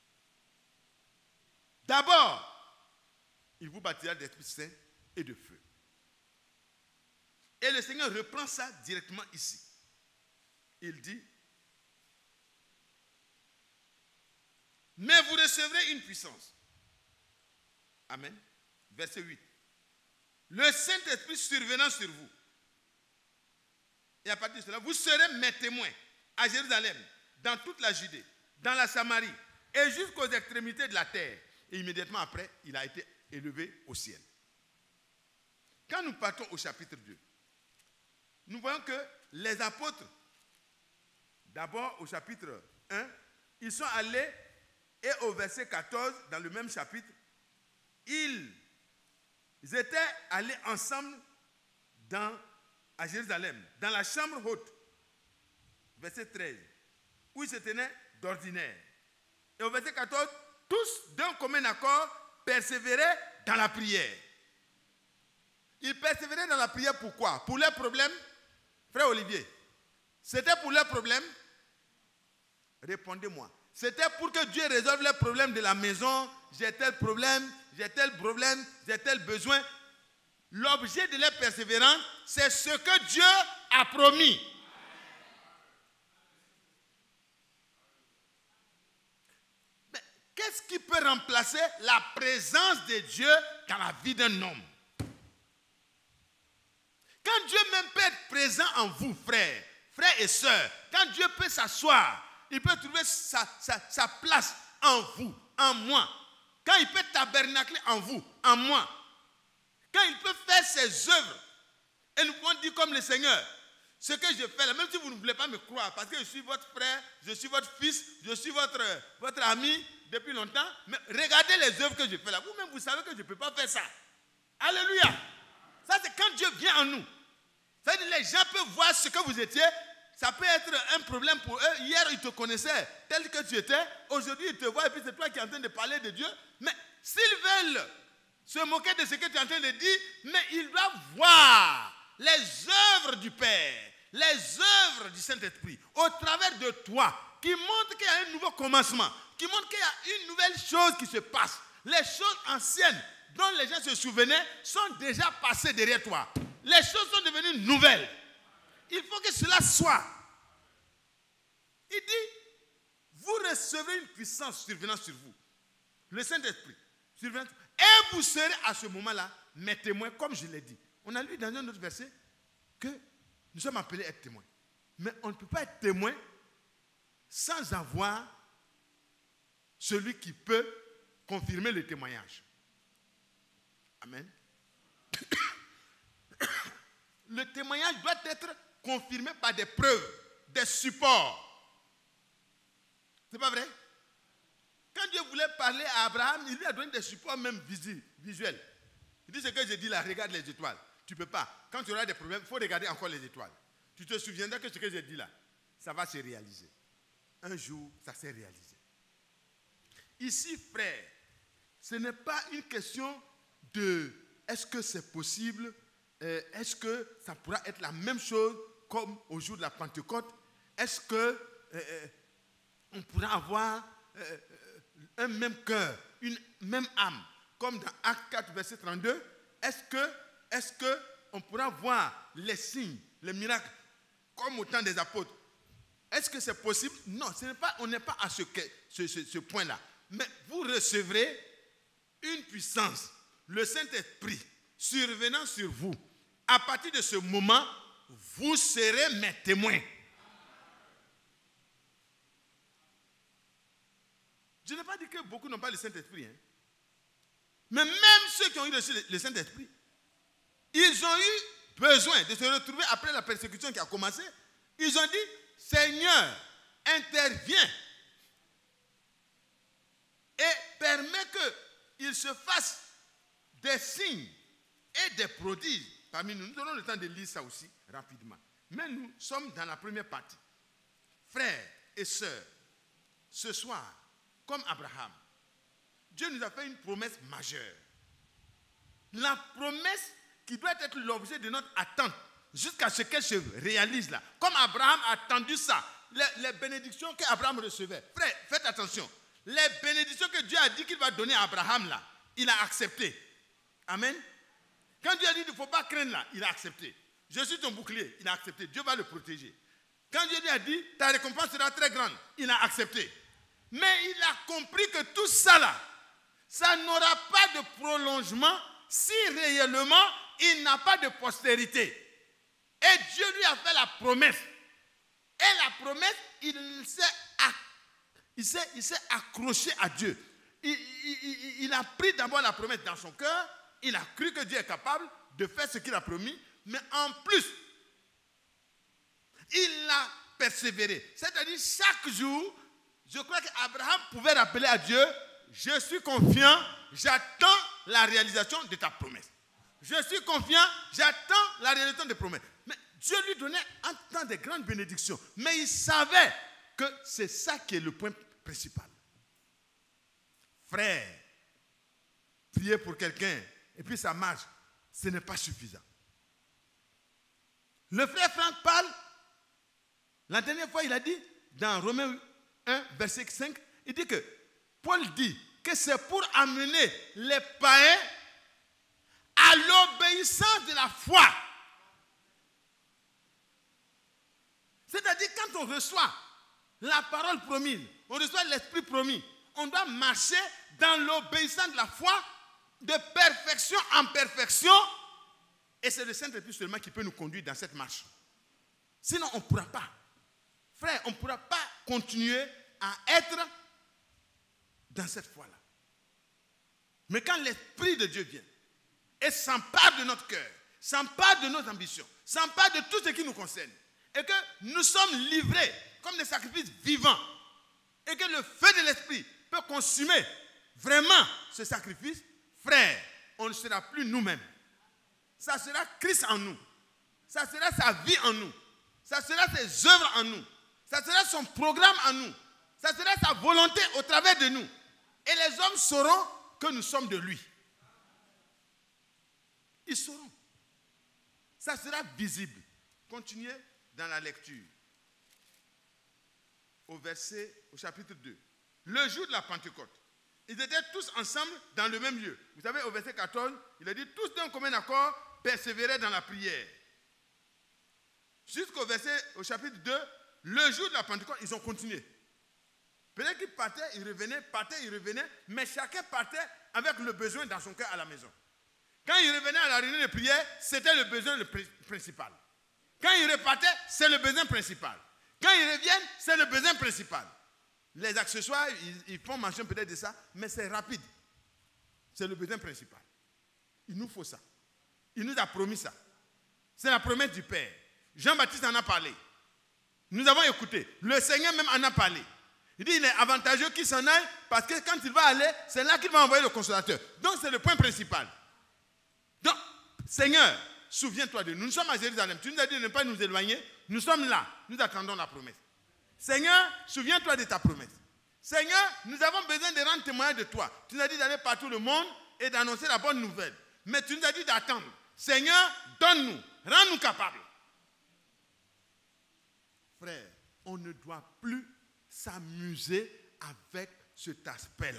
D'abord, il vous baptisera d'Esprit Saint et de feu. Et le Seigneur reprend ça directement ici. Il dit, mais vous recevrez une puissance. Amen. Verset 8. Le Saint-Esprit survenant sur vous. Et à partir de cela, vous serez mes témoins à Jérusalem, dans toute la Judée, dans la Samarie et jusqu'aux extrémités de la terre. Et immédiatement après, il a été élevé au ciel. Quand nous partons au chapitre 2, nous voyons que les apôtres, d'abord au chapitre 1, ils sont allés, et au verset 14, dans le même chapitre, ils étaient allés ensemble à Jérusalem, dans la chambre haute, verset 13, où ils se tenaient d'ordinaire. Et au verset 14, tous d'un commun accord persévéraient dans la prière. Ils persévéraient dans la prière pourquoi? Pour leurs problèmes, frère Olivier, c'était pour leurs problèmes? Répondez-moi. C'était pour que Dieu résolve les problèmes de la maison. J'ai tel problème, j'ai tel problème, j'ai tel besoin. L'objet de leur persévérance, c'est ce que Dieu a promis. Mais qu'est-ce qui peut remplacer la présence de Dieu dans la vie d'un homme? Quand Dieu même peut être présent en vous, frères et sœurs, quand Dieu peut s'asseoir, il peut trouver sa place en vous, en moi. Quand il peut tabernacler en vous, en moi. Quand il peut faire ses œuvres. Et nous pouvons dire comme le Seigneur, ce que je fais là, même si vous ne voulez pas me croire, parce que je suis votre frère, je suis votre fils, je suis votre ami depuis longtemps, mais regardez les œuvres que je fais là. Vous-même, vous savez que je ne peux pas faire ça. Alléluia. Ça, c'est quand Dieu vient en nous. Ça veut dire, les gens peuvent voir ce que vous étiez. Ça peut être un problème pour eux. Hier, ils te connaissaient tel que tu étais. Aujourd'hui, ils te voient et puis c'est toi qui es en train de parler de Dieu. Mais s'ils veulent se moquer de ce que tu es en train de dire, mais ils doivent voir les œuvres du Père, les œuvres du Saint-Esprit au travers de toi qui montrent qu'il y a un nouveau commencement. qui montre qu'il y a une nouvelle chose qui se passe. Les choses anciennes dont les gens se souvenaient sont déjà passées derrière toi. Les choses sont devenues nouvelles. Il faut que cela soit. Il dit, vous recevrez une puissance survenant sur vous. Le Saint-Esprit. Et vous serez à ce moment-là mes témoins, comme je l'ai dit. On a lu dans un autre verset que nous sommes appelés à être témoins. Mais on ne peut pas être témoin sans avoir celui qui peut confirmer le témoignage. Amen. Le témoignage doit être confirmé par des preuves, des supports. C'est pas vrai? Quand Dieu voulait parler à Abraham, il lui a donné des supports même visuels. Il dit ce que j'ai dit là, regarde les étoiles. Tu ne peux pas. Quand tu auras des problèmes, il faut regarder encore les étoiles. Tu te souviendras que ce que j'ai dit là, ça va se réaliser. Un jour, ça s'est réalisé. Ici, frère, ce n'est pas une question de est-ce que c'est possible, est-ce que ça pourra être la même chose comme au jour de la Pentecôte, est-ce que on pourra avoir un même cœur, une même âme, comme dans Actes 4, verset 32, est-ce que on pourra voir les signes, les miracles, comme au temps des apôtres? Est-ce que c'est possible? Non, on n'est pas à ce point-là. Mais vous recevrez une puissance, le Saint-Esprit, survenant sur vous. À partir de ce moment, vous serez mes témoins. Je n'ai pas dit que beaucoup n'ont pas le Saint-Esprit. Hein. Mais même ceux qui ont eu le Saint-Esprit, ils ont eu besoin de se retrouver après la persécution qui a commencé. Ils ont dit, Seigneur, interviens et permets qu'il se fasse des signes et des prodiges parmi nous. Nous aurons le temps de lire ça aussi rapidement. Mais nous sommes dans la première partie. Frères et sœurs, ce soir, comme Abraham, Dieu nous a fait une promesse majeure. La promesse qui doit être l'objet de notre attente jusqu'à ce qu'elle se réalise là. Comme Abraham a attendu ça, les bénédictions qu'Abraham recevait. Frère, faites attention. Les bénédictions que Dieu a dit qu'il va donner à Abraham là, il a accepté. Amen. Quand Dieu a dit qu'il ne faut pas craindre là, il a accepté. Je suis ton bouclier, il a accepté. Dieu va le protéger. Quand Dieu lui a dit, ta récompense sera très grande, il a accepté. Mais il a compris que tout ça là, ça n'aura pas de prolongement si réellement il n'a pas de postérité. Et Dieu lui a fait la promesse. Et la promesse, il s'est accroché à Dieu. Il a pris d'abord la promesse dans son cœur. Il a cru que Dieu est capable de faire ce qu'il a promis. Mais en plus, il a persévéré. C'est-à-dire chaque jour, je crois qu'Abraham pouvait rappeler à Dieu, je suis confiant, j'attends la réalisation de ta promesse. Je suis confiant, j'attends la réalisation des promesses. Mais Dieu lui donnait un temps de grandes bénédictions. Mais il savait que c'est ça qui est le point principal. Frère, prier pour quelqu'un et puis ça marche, ce n'est pas suffisant. Le frère Franck parle, la dernière fois il a dit, dans Romains 1, verset 5, il dit que Paul dit que c'est pour amener les païens à l'obéissance de la foi. C'est-à-dire quand on reçoit la parole promise, on reçoit l'esprit promis, on doit marcher dans l'obéissance de la foi de perfection en perfection. Et c'est le Saint-Esprit seulement qui peut nous conduire dans cette marche. Sinon, on ne pourra pas. Frère, on ne pourra pas continuer à être dans cette foi-là. Mais quand l'Esprit de Dieu vient et s'empare de notre cœur, s'empare de nos ambitions, s'empare de tout ce qui nous concerne, et que nous sommes livrés comme des sacrifices vivants, et que le feu de l'Esprit peut consumer vraiment ce sacrifice, frère, on ne sera plus nous-mêmes. Ça sera Christ en nous. Ça sera sa vie en nous. Ça sera ses œuvres en nous. Ça sera son programme en nous. Ça sera sa volonté au travers de nous. Et les hommes sauront que nous sommes de lui. Ils sauront. Ça sera visible. Continuez dans la lecture. Au chapitre 2. le jour de la Pentecôte. Ils étaient tous ensemble dans le même lieu. Vous savez, au verset 14, il a dit, tous d'un commun accord persévéraient dans la prière. Au chapitre 2, le jour de la Pentecôte, ils ont continué. Peut-être qu'ils partaient, ils revenaient, mais chacun partait avec le besoin dans son cœur à la maison. Quand ils revenaient à la réunion de prière, c'était le besoin principal. Quand ils repartaient, c'est le besoin principal. Quand ils reviennent, c'est le besoin principal. Les accessoires, ils font mention peut-être de ça, mais c'est rapide. C'est le besoin principal. Il nous faut ça. Il nous a promis ça. C'est la promesse du Père. Jean-Baptiste en a parlé. Nous avons écouté. Le Seigneur même en a parlé. Il dit, il est avantageux qu'il s'en aille parce que quand il va aller, c'est là qu'il va envoyer le consolateur. Donc c'est le point principal. Donc, Seigneur, souviens-toi de nous. Nous sommes à Jérusalem. Tu nous as dit de ne pas nous éloigner. Nous sommes là. Nous attendons la promesse. Seigneur, souviens-toi de ta promesse. Seigneur, nous avons besoin de rendre témoignage de toi. Tu nous as dit d'aller partout le monde et d'annoncer la bonne nouvelle. Mais tu nous as dit d'attendre. Seigneur, donne-nous. Rends-nous capables. Frère, on ne doit plus s'amuser avec cet aspect-là.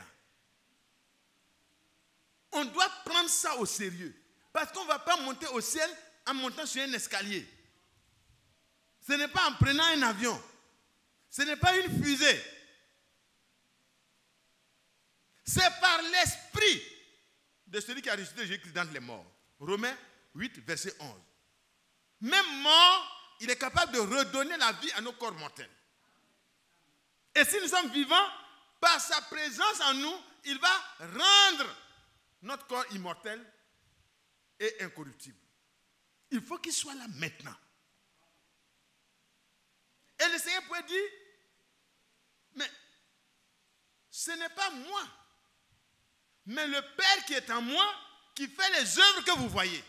On doit prendre ça au sérieux. Parce qu'on ne va pas monter au ciel en montant sur un escalier. Ce n'est pas en prenant un avion. Ce n'est pas une fusée. C'est par l'esprit de celui qui a ressuscité Jésus-Christ d'entre les morts. Romains 8, verset 11. Même mort, il est capable de redonner la vie à nos corps mortels. Et si nous sommes vivants, par sa présence en nous, il va rendre notre corps immortel et incorruptible. Il faut qu'il soit là maintenant. Et le Seigneur pourrait dire, mais ce n'est pas moi, mais le Père qui est en moi qui fait les œuvres que vous voyez.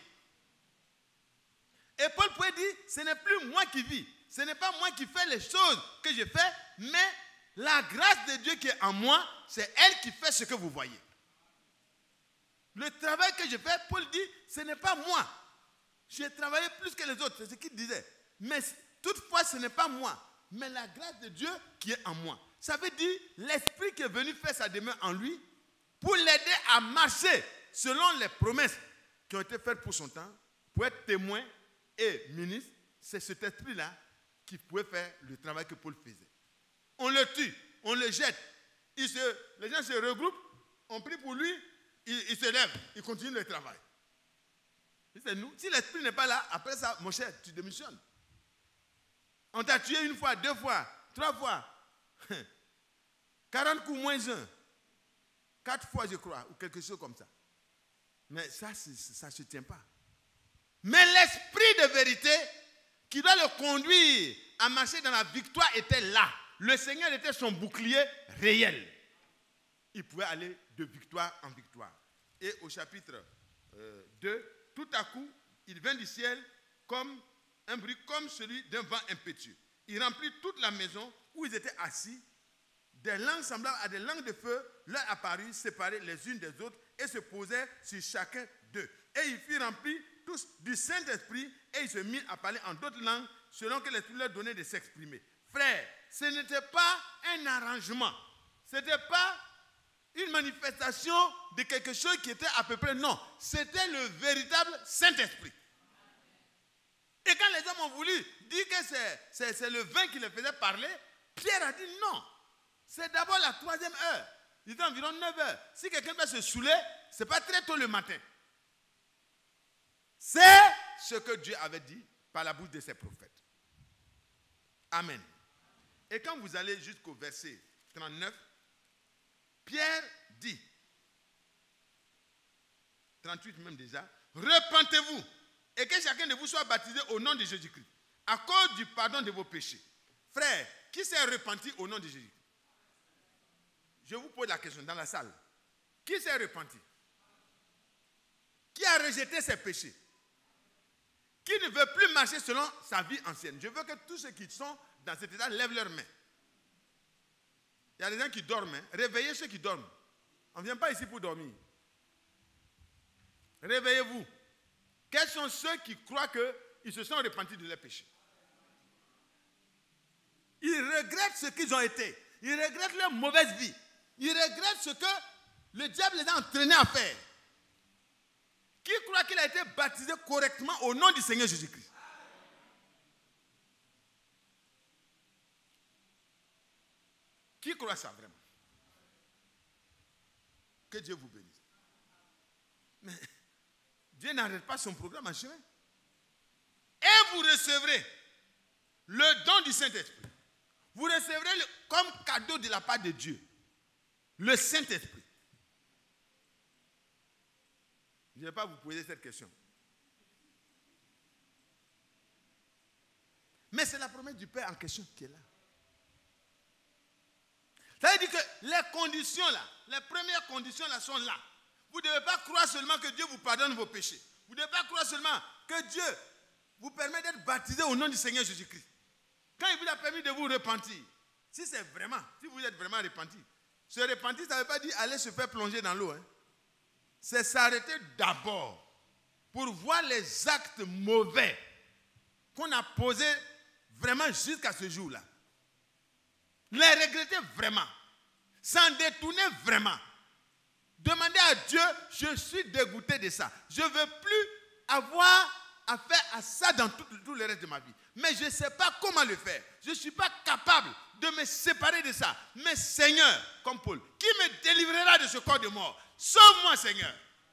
Et Paul pourrait dire, ce n'est plus moi qui vis, ce n'est pas moi qui fais les choses que je fais, mais la grâce de Dieu qui est en moi, c'est elle qui fait ce que vous voyez. Le travail que je fais, Paul dit, ce n'est pas moi. J'ai travaillé plus que les autres, c'est ce qu'il disait. Mais toutefois, ce n'est pas moi, mais la grâce de Dieu qui est en moi. Ça veut dire l'Esprit qui est venu faire sa demeure en lui pour l'aider à marcher selon les promesses qui ont été faites pour son temps, pour être témoin et ministre. C'est cet esprit-là qui pouvait faire le travail que Paul faisait. On le tue, on le jette. Les gens se regroupent, on prie pour lui, il se lève, il continue le travail. C'est nous. Si l'esprit n'est pas là, après ça, mon cher, tu démissionnes. On t'a tué une fois, 2 fois, 3 fois. 40 coups moins 1. 4 fois, je crois, ou quelque chose comme ça. Mais ça ne se tient pas. Mais l'esprit de vérité qui doit le conduire à marcher dans la victoire était là. Le Seigneur était son bouclier réel. Il pouvait aller de victoire en victoire. Et au chapitre 2, tout à coup, il vint du ciel comme un bruit comme celui d'un vent impétueux. Il remplit toute la maison où ils étaient assis. Des langues semblables à des langues de feu leur apparurent, séparées les unes des autres, et se posaient sur chacun d'eux. Et ils furent remplis tous du Saint-Esprit, et ils se mirent à parler en d'autres langues, selon que l'Esprit leur donnait de s'exprimer. Frère, ce n'était pas un arrangement. Ce n'était pas une manifestation de quelque chose qui était à peu près, non. C'était le véritable Saint-Esprit. Et quand les hommes ont voulu dire que c'est le vin qui les faisait parler, Pierre a dit non. C'est d'abord la 3e heure. Il était environ 9 heures. Si quelqu'un va se saouler, ce n'est pas très tôt le matin. C'est ce que Dieu avait dit par la bouche de ses prophètes. Amen. Et quand vous allez jusqu'au verset 39, Pierre dit, 38 même déjà, repentez-vous et que chacun de vous soit baptisé au nom de Jésus-Christ, à cause du pardon de vos péchés. Frère, qui s'est repenti au nom de Jésus-Christ? Je vous pose la question dans la salle. Qui s'est repenti? Qui a rejeté ses péchés? Qui ne veut plus marcher selon sa vie ancienne? Je veux que tous ceux qui sont dans cet état lèvent leurs mains. Il y a des gens qui dorment. Hein. Réveillez ceux qui dorment. On ne vient pas ici pour dormir. Réveillez-vous. Quels sont ceux qui croient qu'ils se sont repentis de leurs péchés? Ils regrettent ce qu'ils ont été. Ils regrettent leur mauvaise vie. Ils regrettent ce que le diable les a entraînés à faire. Qui croit qu'il a été baptisé correctement au nom du Seigneur Jésus-Christ? Qui croit ça vraiment? Que Dieu vous bénisse. Mais Dieu n'arrête pas son programme en chemin. Et vous recevrez le don du Saint-Esprit. Vous recevrez comme cadeau de la part de Dieu le Saint-Esprit. Je ne vais pas vous poser cette question. Mais c'est la promesse du Père en question qui est là. Ça veut dire que les conditions là, les premières conditions là sont là. Vous ne devez pas croire seulement que Dieu vous pardonne vos péchés. Vous ne devez pas croire seulement que Dieu vous permet d'être baptisé au nom du Seigneur Jésus-Christ. Quand il vous a permis de vous repentir, si vous êtes vraiment repenti, se repentir, ça ne veut pas dire aller se faire plonger dans l'eau. Hein. C'est s'arrêter d'abord pour voir les actes mauvais qu'on a posés vraiment jusqu'à ce jour-là. Les regretter vraiment. S'en détourner vraiment. Demander à Dieu, je suis dégoûté de ça. Je ne veux plus avoir affaire à ça dans tout le reste de ma vie. Mais je ne sais pas comment le faire. Je ne suis pas capable de me séparer de ça. Mais Seigneur, comme Paul, qui me délivrera de ce corps de mort? Sauve-moi, Seigneur.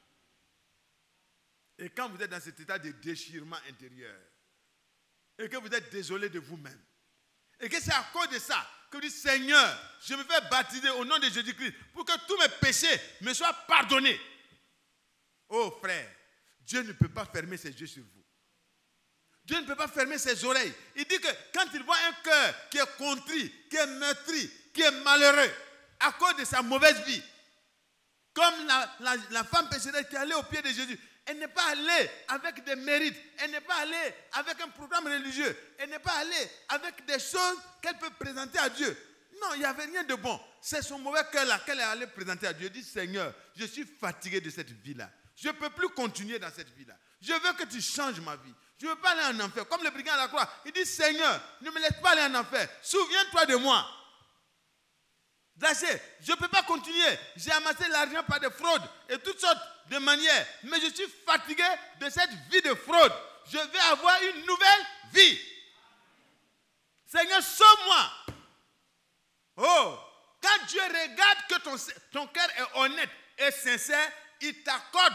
Et quand vous êtes dans cet état de déchirement intérieur, et que vous êtes désolé de vous-même, et que c'est à cause de ça que vous dites, Seigneur, je me fais baptiser au nom de Jésus-Christ pour que tous mes péchés me soient pardonnés. Oh frère, Dieu ne peut pas fermer ses yeux sur vous. Dieu ne peut pas fermer ses oreilles. Il dit que quand il voit un cœur qui est contrit, qui est meurtri, qui est malheureux, à cause de sa mauvaise vie, comme la femme pécheresse qui est allée au pied de Jésus, elle n'est pas allée avec des mérites, elle n'est pas allée avec un programme religieux, elle n'est pas allée avec des choses qu'elle peut présenter à Dieu. Non, il n'y avait rien de bon. C'est son mauvais cœur-là qu'elle est allée présenter à Dieu. Elle dit, Seigneur, je suis fatigué de cette vie-là. Je ne peux plus continuer dans cette vie-là. Je veux que tu changes ma vie. Je ne veux pas aller en enfer. Comme le brigand à la croix, il dit, Seigneur, ne me laisse pas aller en enfer. Souviens-toi de moi. Zaché, je ne peux pas continuer. J'ai amassé l'argent par des fraudes et toutes sortes de manières. Mais je suis fatigué de cette vie de fraude. Je vais avoir une nouvelle vie. Seigneur, sauve-moi. Oh, quand Dieu regarde que ton cœur est honnête et sincère, il t'accorde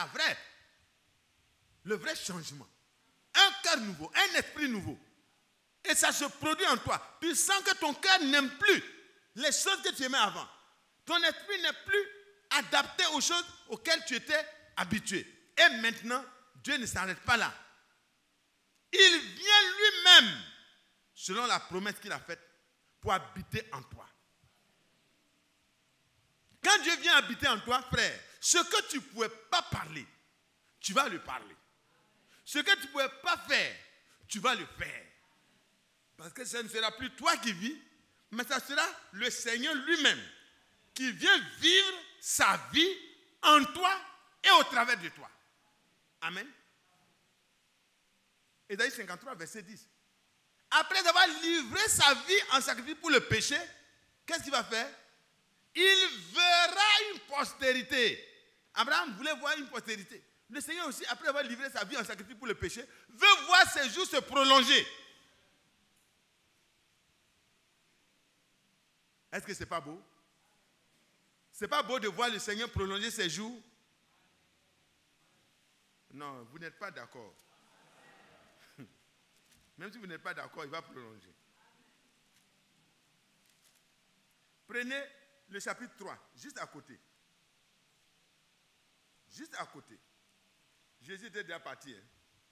le vrai changement. Un cœur nouveau, un esprit nouveau. Et ça se produit en toi. Tu sens que ton cœur n'aime plus les choses que tu aimais avant. Ton esprit n'est plus adapté aux choses auxquelles tu étais habitué. Et maintenant, Dieu ne s'arrête pas là. Il vient lui-même, selon la promesse qu'il a faite, pour habiter en toi. Quand Dieu vient habiter en toi, frère, ce que tu ne pouvais pas parler, tu vas le parler. Ce que tu ne pouvais pas faire, tu vas le faire. Parce que ce ne sera plus toi qui vis, mais ça sera le Seigneur lui-même qui vient vivre sa vie en toi et au travers de toi. Amen. Ésaïe 53, verset 10. Après avoir livré sa vie en sacrifice pour le péché, qu'est-ce qu'il va faire? Il verra une postérité. Abraham voulait voir une postérité. Le Seigneur aussi, après avoir livré sa vie en sacrifice pour le péché, veut voir ses jours se prolonger. Est-ce que ce n'est pas beau? Ce n'est pas beau de voir le Seigneur prolonger ses jours? Non, vous n'êtes pas d'accord. Même si vous n'êtes pas d'accord, il va prolonger. Prenez le chapitre 3, juste à côté. Juste à côté. Jésus était déjà parti. Hein.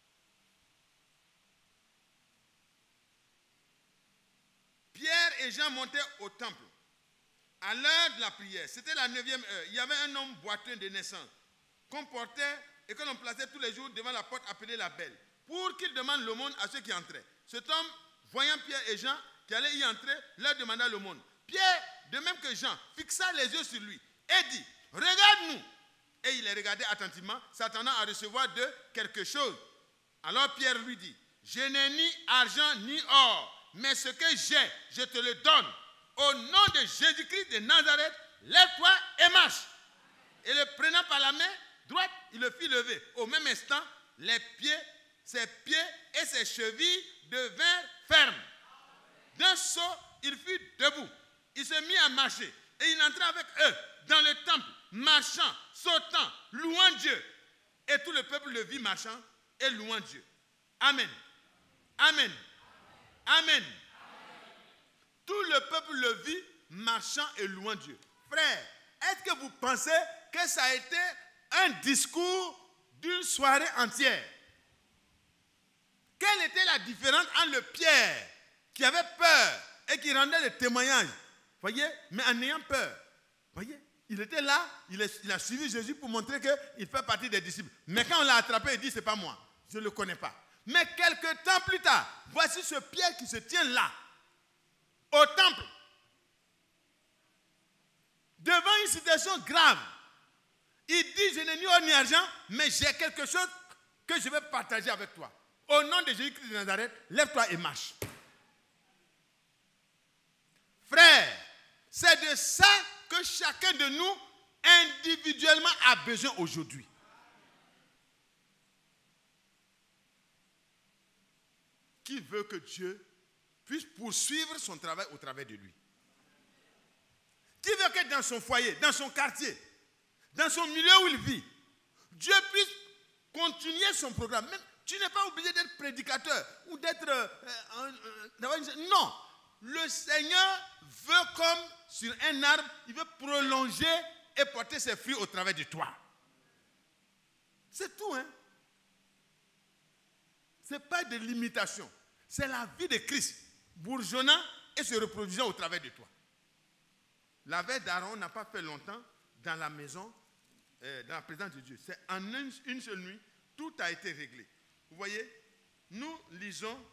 Pierre et Jean montaient au temple à l'heure de la prière. C'était la 9e heure. Il y avait un homme boiteux de naissance qu'on portait et que l'on plaçait tous les jours devant la porte appelée la Belle pour qu'il demande l'aumône à ceux qui entraient. Cet homme, voyant Pierre et Jean qui allaient y entrer, leur demanda l'aumône. Pierre, de même que Jean, fixa les yeux sur lui et dit, regarde-nous. Et il les regardait attentivement, s'attendant à recevoir d'eux quelque chose. Alors Pierre lui dit, je n'ai ni argent ni or, mais ce que j'ai, je te le donne. Au nom de Jésus-Christ de Nazareth, lève-toi et marche. Et le prenant par la main droite, il le fit lever. Au même instant, ses pieds et ses chevilles devinrent fermes. D'un saut, il fut debout. Il se mit à marcher. Et il entra avec eux dans le temple, marchant, sautant, louant Dieu. Et tout le peuple le vit marchant et louant Dieu. Amen. Amen. Amen. Tout le peuple le vit marchant et louant Dieu. Frère, est-ce que vous pensez que ça a été un discours d'une soirée entière? Quelle était la différence entre le Pierre qui avait peur et qui rendait le témoignage, voyez, mais en ayant peur, voyez, il était là, il a suivi Jésus pour montrer qu'il fait partie des disciples. Mais quand on l'a attrapé, il dit, c'est pas moi, je ne le connais pas. Mais quelques temps plus tard, voici ce Pierre qui se tient là, au temple, devant une situation grave. Il dit, je n'ai ni or ni argent, mais j'ai quelque chose que je vais partager avec toi. Au nom de Jésus-Christ de Nazareth, lève-toi et marche. Frère, c'est de ça que chacun de nous, individuellement, a besoin aujourd'hui. Qui veut que Dieu puisse poursuivre son travail au travers de lui? Qui veut que dans son foyer, dans son quartier, dans son milieu où il vit, Dieu puisse continuer son programme? Même, tu n'es pas obligé d'être prédicateur ou d'être... non. Le Seigneur veut comme sur un arbre, il veut prolonger et porter ses fruits au travers de toi. C'est tout, hein. Ce n'est pas de limitation. C'est la vie de Christ, bourgeonnant et se reproduisant au travers de toi. La veille d'Aaron n'a pas fait longtemps dans la maison, dans la présence de Dieu. C'est en une seule nuit, tout a été réglé. Vous voyez, nous lisons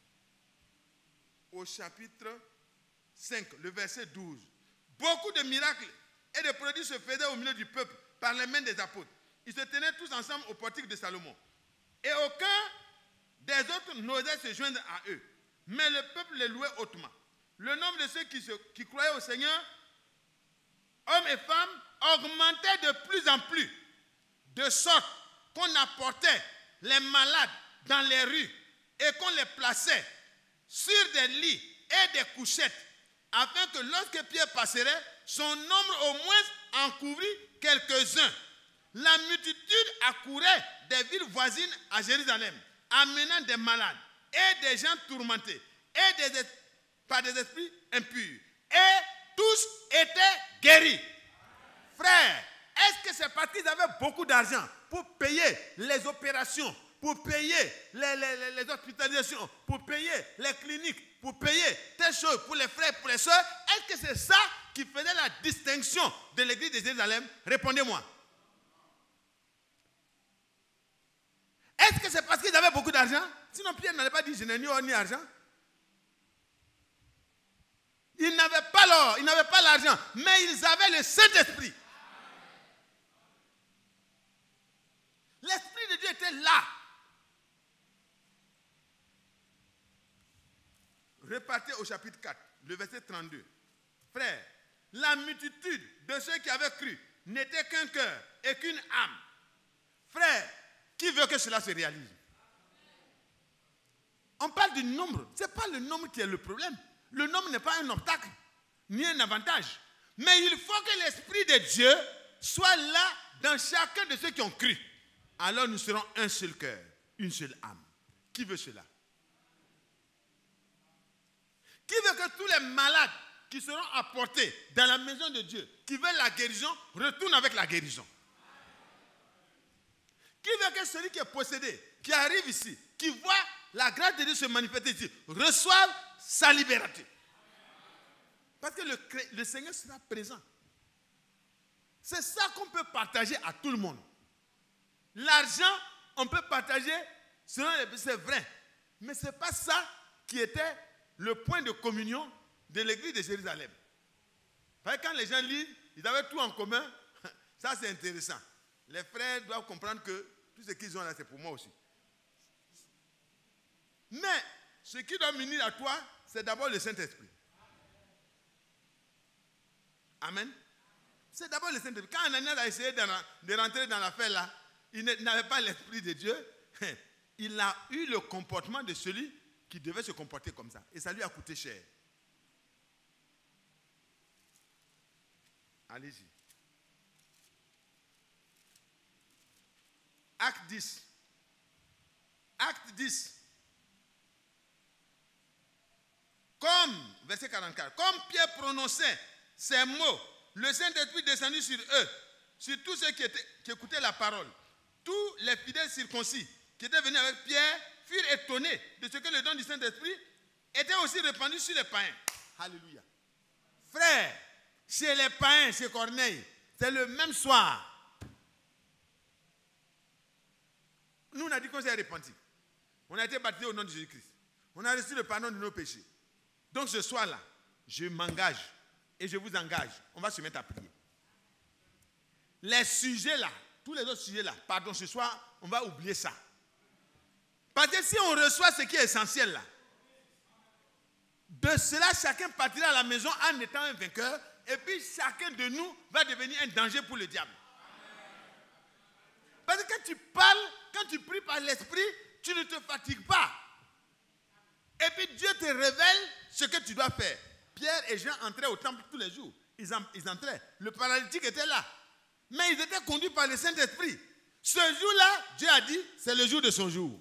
au chapitre 5, le verset 12. Beaucoup de miracles et de prodiges se faisaient au milieu du peuple par les mains des apôtres. Ils se tenaient tous ensemble au portique de Salomon. Et aucun des autres n'osait se joindre à eux. Mais le peuple les louait hautement. Le nombre de ceux qui croyaient au Seigneur, hommes et femmes, augmentait de plus en plus, de sorte qu'on apportait les malades dans les rues et qu'on les plaçait sur des lits et des couchettes, afin que lorsque Pierre passerait, son nombre au moins en couvrit quelques-uns. La multitude accourait des villes voisines à Jérusalem, amenant des malades et des gens tourmentés et par des esprits impurs. Et tous étaient guéris. Frère, est-ce que c'est parce qu'ils avaient beaucoup d'argent pour payer les opérations, pour payer les hospitalisations, pour payer les cliniques, pour payer telles choses pour les frères, pour les soeurs? Est-ce que c'est ça qui faisait la distinction de l'église de Jérusalem? Répondez-moi. Est-ce que c'est parce qu'ils avaient beaucoup d'argent? Sinon Pierre n'allait pas dire je n'ai ni or ni argent. Ils n'avaient pas l'or, ils n'avaient pas l'argent, mais ils avaient le Saint-Esprit. L'Esprit de Dieu était là. Repartez au chapitre 4, le verset 32. Frère, la multitude de ceux qui avaient cru n'était qu'un cœur et qu'une âme. Frère, qui veut que cela se réalise? On parle du nombre. Ce n'est pas le nombre qui est le problème. Le nombre n'est pas un obstacle, ni un avantage. Mais il faut que l'Esprit de Dieu soit là dans chacun de ceux qui ont cru. Alors nous serons un seul cœur, une seule âme. Qui veut cela? Qui veut que tous les malades qui seront apportés dans la maison de Dieu, qui veulent la guérison, retournent avec la guérison? Qui veut que celui qui est possédé, qui arrive ici, qui voit la grâce de Dieu se manifester ici, reçoive sa liberté? Parce que le Seigneur sera présent. C'est ça qu'on peut partager à tout le monde. L'argent, on peut partager, c'est vrai. Mais ce n'est pas ça qui était le point de communion de l'église de Jérusalem. Parce que quand les gens lisent, ils avaient tout en commun. Ça, c'est intéressant. Les frères doivent comprendre que tout ce qu'ils ont là, c'est pour moi aussi. Mais ce qui doit m'unir à toi, c'est d'abord le Saint-Esprit. Amen. C'est d'abord le Saint-Esprit. Quand Ananias a essayé de rentrer dans l'affaire là, il n'avait pas l'Esprit de Dieu. Il a eu le comportement de celui qui devait se comporter comme ça. Et ça lui a coûté cher. Allez-y. Acte 10. Acte 10. Comme, verset 44, comme Pierre prononçait ces mots, le Saint-Esprit descendit sur eux, sur tous ceux qui écoutaient la parole. Tous les fidèles circoncis qui étaient venus avec Pierre furent étonnés de ce que le don du Saint-Esprit était aussi répandu sur les païens. Alléluia. Frère, chez les païens, chez Corneille, c'est le même soir. Nous, on a dit qu'on s'est repenti. On a été baptisé au nom de Jésus-Christ. On a reçu le pardon de nos péchés. Donc ce soir-là, je m'engage et je vous engage. On va se mettre à prier. Les sujets là, tous les autres sujets là, pardon, ce soir, on va oublier ça. Parce que si on reçoit ce qui est essentiel là, de cela, chacun partira à la maison en étant un vainqueur. Et puis chacun de nous va devenir un danger pour le diable. Parce que quand tu parles, quand tu pries par l'esprit, tu ne te fatigues pas. Et puis Dieu te révèle ce que tu dois faire. Pierre et Jean entraient au temple tous les jours. Ils entraient. Le paralytique était là. Mais ils étaient conduits par le Saint-Esprit. Ce jour-là, Dieu a dit, c'est le jour de son jour.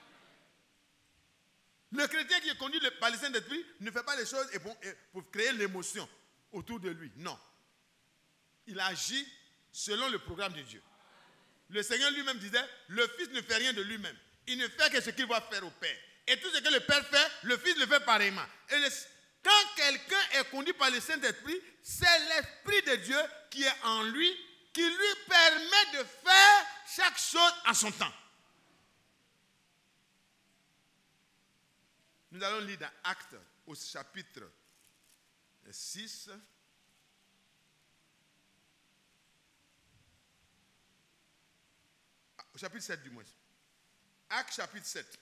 Le chrétien qui est conduit par le Saint-Esprit ne fait pas les choses pour créer l'émotion autour de lui. Non. Il agit selon le programme de Dieu. Le Seigneur lui-même disait, le Fils ne fait rien de lui-même. Il ne fait que ce qu'il va faire au Père. Et tout ce que le Père fait, le Fils le fait pareillement. Et quand quelqu'un est conduit par le Saint-Esprit, c'est l'Esprit de Dieu qui est en lui, qui lui permet de faire chaque chose en son temps. Nous allons lire dans Actes au chapitre 6. Au chapitre 7 du moins. Actes chapitre 7.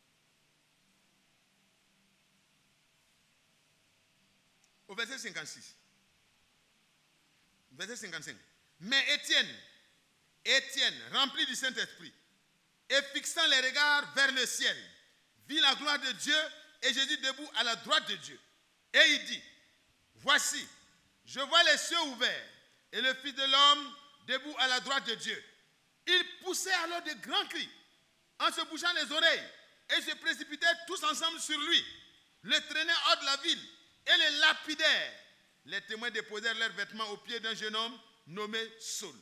Au verset 56. Verset 55. Mais Étienne, rempli du Saint-Esprit, et fixant les regards vers le ciel, vit la gloire de Dieu et Jésus debout à la droite de Dieu. Et il dit, voici, je vois les cieux ouverts et le Fils de l'homme debout à la droite de Dieu. Il poussait alors de grands cris en se bouchant les oreilles et se précipitaient tous ensemble sur lui, le traînaient hors de la ville et le lapidèrent. Les témoins déposèrent leurs vêtements aux pieds d'un jeune homme nommé Saül.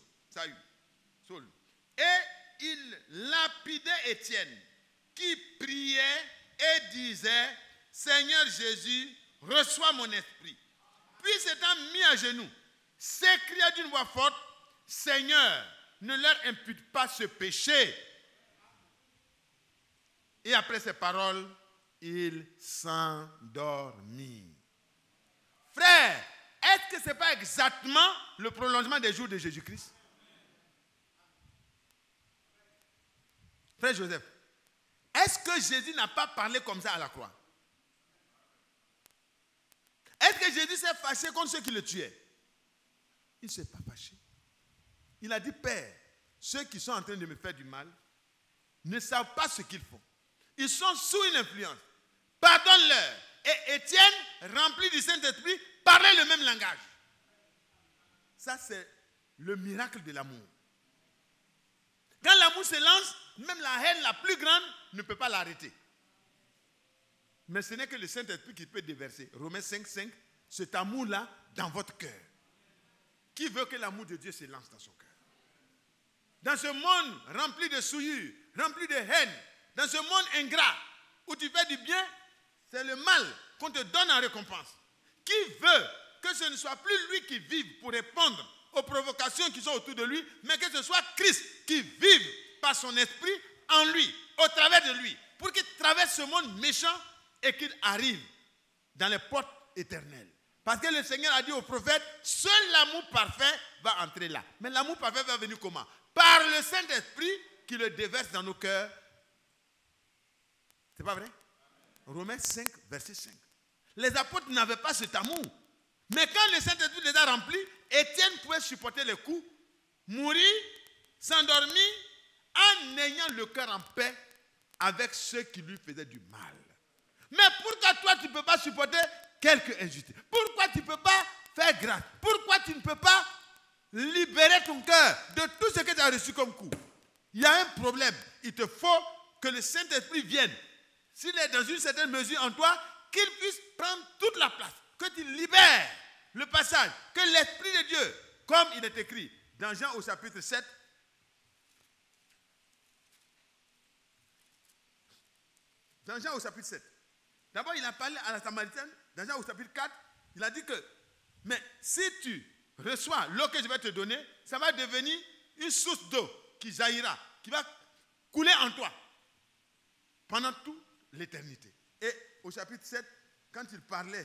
Et il lapidait Étienne, qui priait et disait, Seigneur Jésus, reçois mon esprit. Puis s'étant mis à genoux, s'écria d'une voix forte, Seigneur, ne leur impute pas ce péché. Et après ces paroles, il s'endormit. Frère, est-ce que ce n'est pas exactement le prolongement des jours de Jésus-Christ? Frère Joseph, est-ce que Jésus n'a pas parlé comme ça à la croix? Est-ce que Jésus s'est fâché contre ceux qui le tuaient? Il ne s'est pas fâché. Il a dit, Père, ceux qui sont en train de me faire du mal ne savent pas ce qu'ils font. Ils sont sous une influence. Pardonne-leur. Et Étienne, rempli du Saint-Esprit, parlait le même langage. Ça, c'est le miracle de l'amour. Quand l'amour se lance, même la haine la plus grande ne peut pas l'arrêter. Mais ce n'est que le Saint-Esprit qui peut déverser. Romains 5:5, cet amour-là dans votre cœur. Qui veut que l'amour de Dieu se lance dans son cœur? Dans ce monde rempli de souillure, rempli de haine, dans ce monde ingrat, où tu fais du bien, c'est le mal qu'on te donne en récompense. Qui veut que ce ne soit plus lui qui vive pour répondre aux provocations qui sont autour de lui, mais que ce soit Christ qui vive par son esprit en lui, au travers de lui, pour qu'il traverse ce monde méchant et qu'il arrive dans les portes éternelles. Parce que le Seigneur a dit au prophète, seul l'amour parfait va entrer là. Mais l'amour parfait va venir comment? Par le Saint-Esprit qui le déverse dans nos cœurs. C'est pas vrai? Romains 5, verset 5. Les apôtres n'avaient pas cet amour. Mais quand le Saint-Esprit les a remplis, Étienne pouvait supporter les coups, mourir, s'endormir, en ayant le cœur en paix avec ceux qui lui faisaient du mal. Mais pourquoi toi tu ne peux pas supporter quelque injustice? Pourquoi tu ne peux pas faire grâce? Pourquoi tu ne peux pas libérer ton cœur de tout ce que tu as reçu comme coup? Il y a un problème. Il te faut que le Saint-Esprit vienne. S'il est dans une certaine mesure en toi, qu'il puisse prendre toute la place. Que tu libères le passage. Que l'Esprit de Dieu, comme il est écrit dans Jean au chapitre 7, dans Jean au chapitre 7, d'abord il a parlé à la Samaritaine, dans Jean au chapitre 4, il a dit que, mais si tu reçois l'eau que je vais te donner, ça va devenir une source d'eau qui jaillira, qui va couler en toi pendant toute l'éternité. Et au chapitre 7, quand il parlait,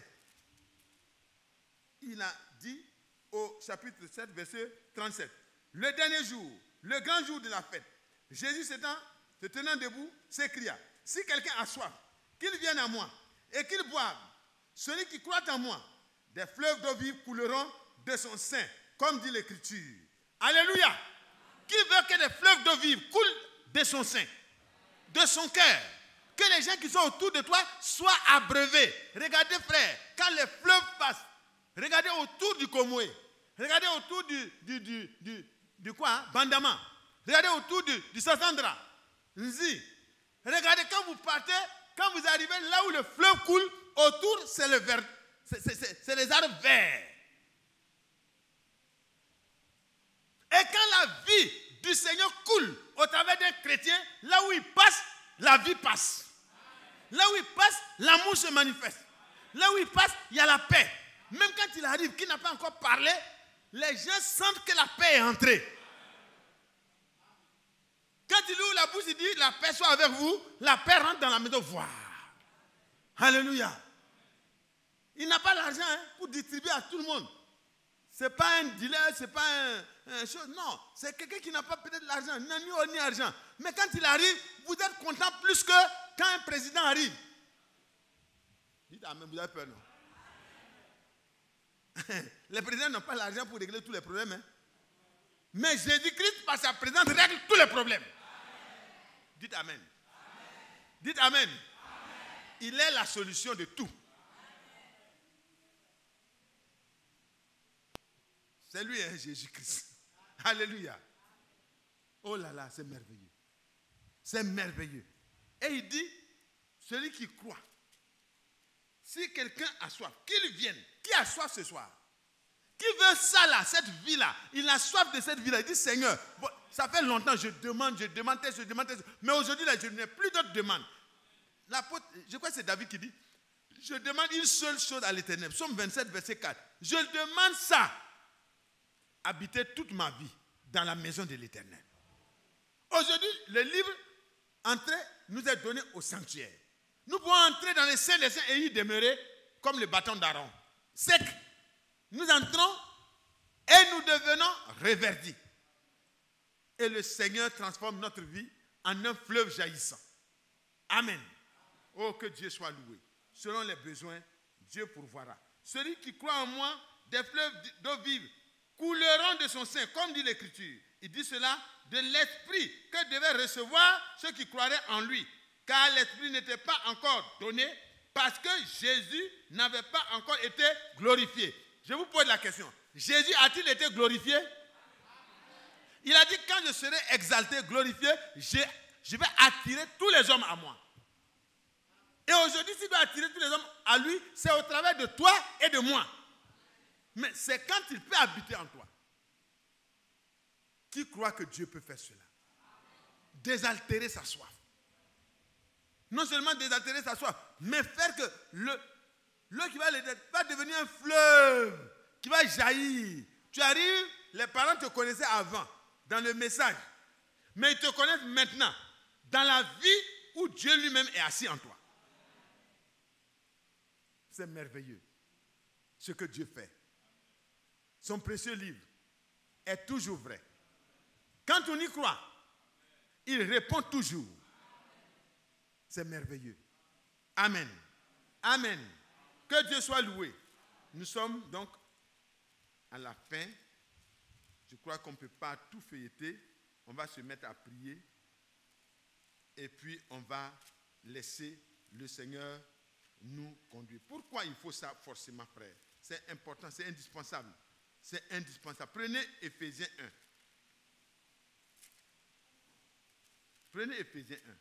il a dit au chapitre 7, verset 37, le dernier jour, le grand jour de la fête, Jésus se tenant debout, s'écria, si quelqu'un a soif, qu'il vienne à moi et qu'il boive. Celui qui croit en moi, des fleuves d'eau vive couleront de son sein, comme dit l'Écriture. Alléluia. Qui veut que les fleuves d'eau vive coulent de son sein, de son cœur? Que les gens qui sont autour de toi soient abreuvés. Regardez frère, quand les fleuves passent, regardez autour du Komoé, regardez autour du quoi, hein? Bandama, regardez autour du Sassandra, Nzi. Regardez quand vous partez, quand vous arrivez là où le fleuve coule, autour c'est le vert, c'est les arbres verts. Et quand la vie du Seigneur coule au travers d'un chrétien, là où il passe, la vie passe. Là où il passe, l'amour se manifeste. Là où il passe, il y a la paix. Même quand il arrive, qu'il n'a pas encore parlé, les gens sentent que la paix est entrée. Quand il ouvre la bouche, il dit, la paix soit avec vous, la paix rentre dans la maison. Voilà. Alléluia. Il n'a pas l'argent pour distribuer à tout le monde. Ce n'est pas un dealer, ce n'est pas un chose. Non, c'est quelqu'un qui n'a pas peut-être l'argent, ni or ni argent. Mais quand il arrive, vous êtes content plus que quand un président arrive. Dites amen, vous avez peur, non? Les présidents n'ont pas l'argent pour régler tous les problèmes. Hein? Mais Jésus-Christ, par sa présence, règle tous les problèmes. Dites amen. Amen. Dites amen. Amen. Il est la solution de tout. C'est lui, hein, Jésus-Christ. Alléluia. Oh là là, c'est merveilleux. C'est merveilleux. Et il dit, celui qui croit, si quelqu'un a soif, qu'il vienne. Qui a soif ce soir? Qui veut ça là, cette vie-là? Il a soif de cette vie-là. Il dit, Seigneur, bon, ça fait longtemps, je demande. Mais aujourd'hui, là, je n'ai plus d'autres demandes. L'apôtre, je crois que c'est David qui dit, je demande une seule chose à l'Éternel. Psaume 27, verset 4. Je demande ça. Habiter toute ma vie dans la maison de l'Éternel. Aujourd'hui, le livre entrée nous est donné au sanctuaire. Nous pouvons entrer dans les saints des saints et y demeurer comme le bâton d'Aaron. Sec. Nous entrons et nous devenons reverdis. Et le Seigneur transforme notre vie en un fleuve jaillissant. Amen. Oh, que Dieu soit loué. Selon les besoins, Dieu pourvoira. Celui qui croit en moi, des fleuves d'eau vive couleront de son sein, comme dit l'Écriture. Il dit cela de l'esprit que devaient recevoir ceux qui croiraient en lui. Car l'esprit n'était pas encore donné parce que Jésus n'avait pas encore été glorifié. Je vous pose la question. Jésus a-t-il été glorifié? Il a dit, quand je serai exalté, glorifié, je vais attirer tous les hommes à moi. Et aujourd'hui, s'il doit attirer tous les hommes à lui, c'est au travers de toi et de moi. Mais c'est quand il peut habiter en toi. Qui croit que Dieu peut faire cela? Désaltérer sa soif. Non seulement désaltérer sa soif, mais faire que l'eau qui va devenir un fleuve, qui va jaillir. Tu arrives, les parents te connaissaient avant, dans le message. Mais ils te connaissent maintenant, dans la vie où Dieu lui-même est assis en toi. C'est merveilleux, ce que Dieu fait. Son précieux livre est toujours vrai. Quand on y croit, il répond toujours. C'est merveilleux. Amen. Amen. Que Dieu soit loué. Nous sommes donc à la fin, je crois qu'on ne peut pas tout feuilleter. On va se mettre à prier. Et puis, on va laisser le Seigneur nous conduire. Pourquoi il faut ça forcément, frère? C'est important, c'est indispensable. C'est indispensable. Prenez Éphésiens 1. Prenez Éphésiens 1.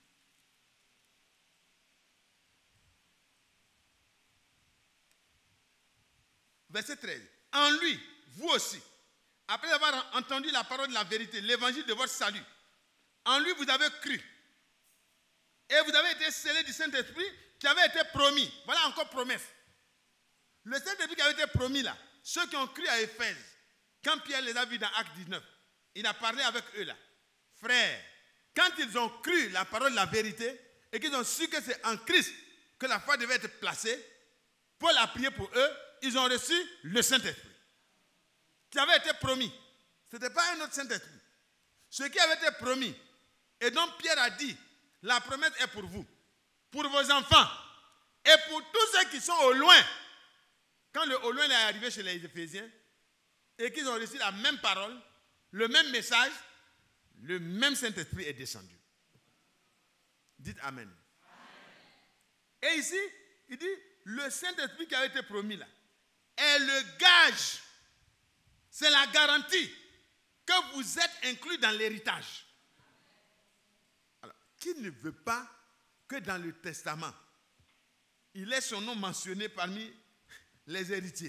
Verset 13. En lui, vous aussi, après avoir entendu la parole de la vérité, l'évangile de votre salut, en lui vous avez cru. Et vous avez été scellés du Saint-Esprit qui avait été promis. Voilà encore promesse. Le Saint-Esprit qui avait été promis là, ceux qui ont cru à Éphèse, quand Pierre les a vus dans Acte 19, il a parlé avec eux là. Frères, quand ils ont cru la parole de la vérité et qu'ils ont su que c'est en Christ que la foi devait être placée, Paul a prié pour eux, ils ont reçu le Saint-Esprit qui avait été promis. Ce n'était pas un autre Saint-Esprit. Ce qui avait été promis. Et donc Pierre a dit, la promesse est pour vous, pour vos enfants et pour tous ceux qui sont au loin. Quand le au loin est arrivé chez les Éphésiens et qu'ils ont reçu la même parole, le même message, le même Saint-Esprit est descendu. Dites Amen. Et ici, il dit, le Saint-Esprit qui a été promis là est le gage, c'est la garantie que vous êtes inclus dans l'héritage. Alors, qui ne veut pas que dans le testament, il ait son nom mentionné parmi les héritiers?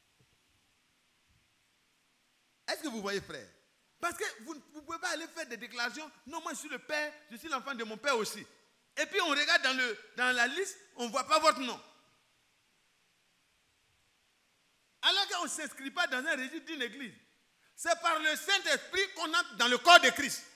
Est-ce que vous voyez, frère? Parce que vous ne pouvez pas aller faire des déclarations. Non, moi je suis le père, je suis l'enfant de mon père aussi. Et puis on regarde dans la liste, on ne voit pas votre nom. Alors qu'on ne s'inscrit pas dans un registre d'une église. C'est par le Saint-Esprit qu'on entre dans le corps de Christ.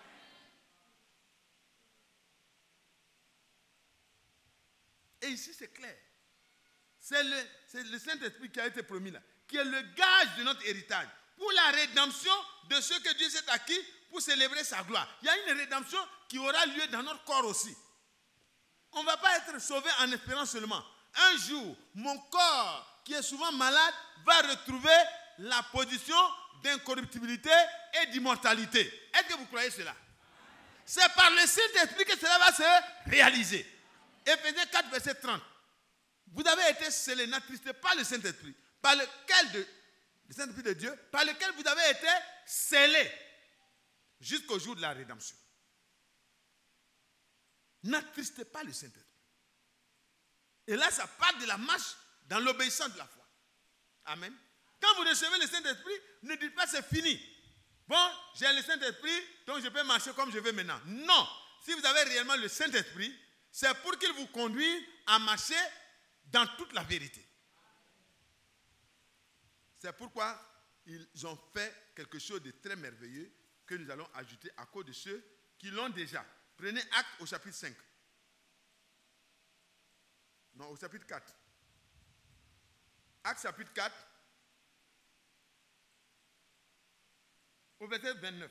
Et ici c'est clair. C'est le Saint-Esprit qui a été promis là, qui est le gage de notre héritage pour la rédemption de ce que Dieu s'est acquis pour célébrer sa gloire. Il y a une rédemption qui aura lieu dans notre corps aussi. On ne va pas être sauvé en espérant seulement. Un jour, mon corps, qui est souvent malade, va retrouver la position d'incorruptibilité et d'immortalité. Est-ce que vous croyez cela? C'est par le Saint-Esprit que cela va se réaliser. Éphésiens 4, verset 30. Vous avez été scellés, n'attristez pas le Saint-Esprit, par lequel le Saint-Esprit de Dieu, par lequel vous avez été scellés jusqu'au jour de la rédemption. N'attristez pas le Saint-Esprit. Et là, ça part de la marche dans l'obéissance de la foi. Amen. Quand vous recevez le Saint-Esprit, ne dites pas c'est fini. Bon, j'ai le Saint-Esprit, donc je peux marcher comme je veux maintenant. Non. Si vous avez réellement le Saint-Esprit, c'est pour qu'il vous conduise à marcher dans toute la vérité. C'est pourquoi ils ont fait quelque chose de très merveilleux que nous allons ajouter à cause de ceux qui l'ont déjà. Prenez Actes au chapitre 5. Non, au chapitre 4. Actes chapitre 4, au verset 29.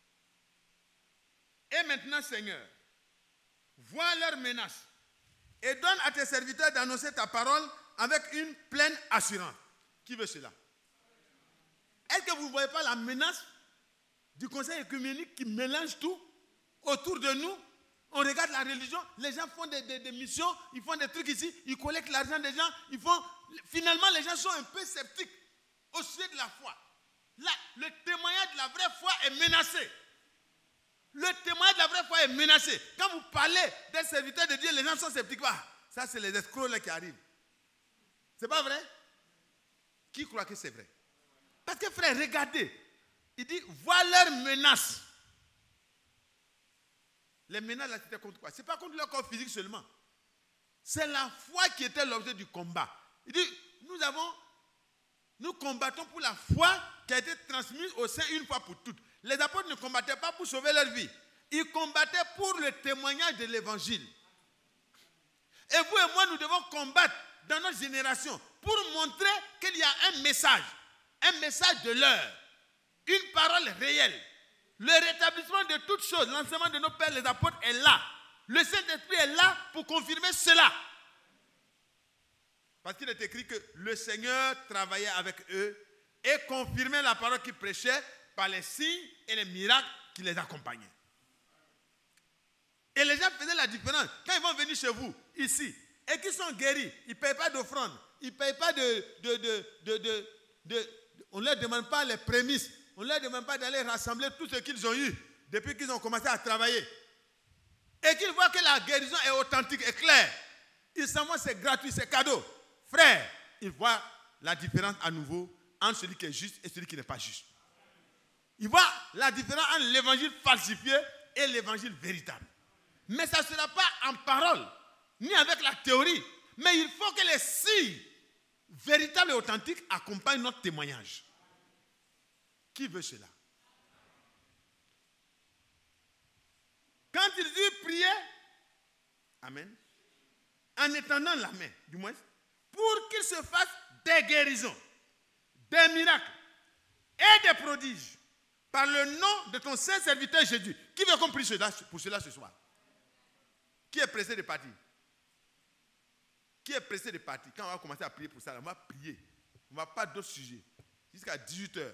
Et maintenant, Seigneur, vois leurs menaces et donne à tes serviteurs d'annoncer ta parole avec une pleine assurance. Qui veut cela? Est-ce que vous ne voyez pas la menace du conseil œcuménique qui mélange tout autour de nous? On regarde la religion, les gens font des missions, ils font des trucs ici, ils collectent l'argent des gens, finalement les gens sont un peu sceptiques au sujet de la foi. Là, le témoignage de la vraie foi est menacé. Le témoignage de la vraie foi est menacé. Quand vous parlez des serviteurs de Dieu, les gens sont sceptiques. Ah, ça c'est les escrocs là qui arrivent. C'est pas vrai? Qui croit que c'est vrai? Parce que frère, regardez, il dit, vois leurs menaces. Les menaces, là, c'était contre quoi? Ce n'est pas contre leur corps physique seulement. C'est la foi qui était l'objet du combat. Il dit, nous combattons pour la foi qui a été transmise au sein une fois pour toutes. Les apôtres ne combattaient pas pour sauver leur vie. Ils combattaient pour le témoignage de l'évangile. Et vous et moi, nous devons combattre dans notre génération pour montrer qu'il y a un message de l'heure, une parole réelle. Le rétablissement de toutes choses, l'enseignement de nos pères, les apôtres est là. Le Saint-Esprit est là pour confirmer cela. Parce qu'il est écrit que le Seigneur travaillait avec eux et confirmaient la parole qu'ils prêchaient par les signes et les miracles qui les accompagnaient. Et les gens faisaient la différence. Quand ils vont venir chez vous, ici, et qu'ils sont guéris, ils ne payent pas d'offrande, ils ne payent pas on ne leur demande pas les prémices, on ne leur demande pas d'aller rassembler tout ce qu'ils ont eu depuis qu'ils ont commencé à travailler. Et qu'ils voient que la guérison est authentique et claire. Ils savent que c'est gratuit, c'est cadeau. Frère, ils voient la différence à nouveau entre celui qui est juste et celui qui n'est pas juste. Ils voient la différence entre l'évangile falsifié et l'évangile véritable. Mais ça ne sera pas en parole, ni avec la théorie. Mais il faut que les signes véritables et authentiques accompagnent notre témoignage. Qui veut cela? Quand il dit prier, amen, en étendant la main, du moins, pour qu'il se fasse des guérisons, des miracles et des prodiges, par le nom de ton saint serviteur Jésus. Qui veut qu'on prie pour cela ce soir? Qui est pressé de partir? Qui est pressé de partir? Quand on va commencer à prier pour ça, on va prier. On ne va pas d'autres sujets. Jusqu'à 18h.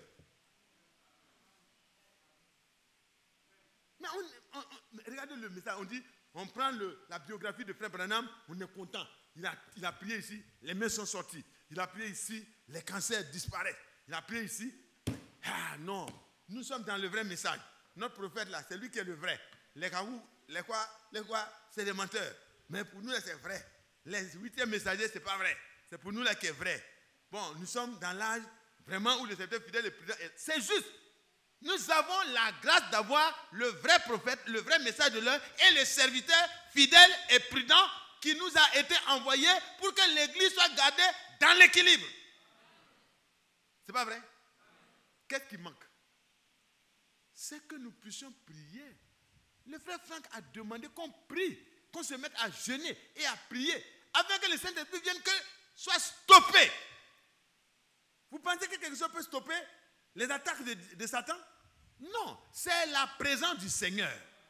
Mais regardez le message, on dit, on prend la biographie de Frère Branham, on est content. Il a prié ici, les mains sont sorties. Il a prié ici, les cancers disparaissent. Il a prié ici. Ah non, nous sommes dans le vrai message. Notre prophète là, c'est lui qui est le vrai. Les quoi, c'est des menteurs. Mais pour nous là, c'est vrai. Les 8e messagers, c'est pas vrai. C'est pour nous là qui est vrai. Bon, nous sommes dans l'âge vraiment où le serviteur fidèle est prudent. C'est juste. Nous avons la grâce d'avoir le vrai prophète, le vrai message de l'heure et le serviteur fidèle et prudent qui nous a été envoyé pour que l'église soit gardée dans l'équilibre. C'est pas vrai? Qu'est-ce qui manque? C'est que nous puissions prier. Le frère Franck a demandé qu'on prie, qu'on se mette à jeûner et à prier, afin que le Saint-Esprit vienne, que soit stoppé. Vous pensez que quelque chose peut stopper les attaques de Satan? Non, c'est la présence du Seigneur.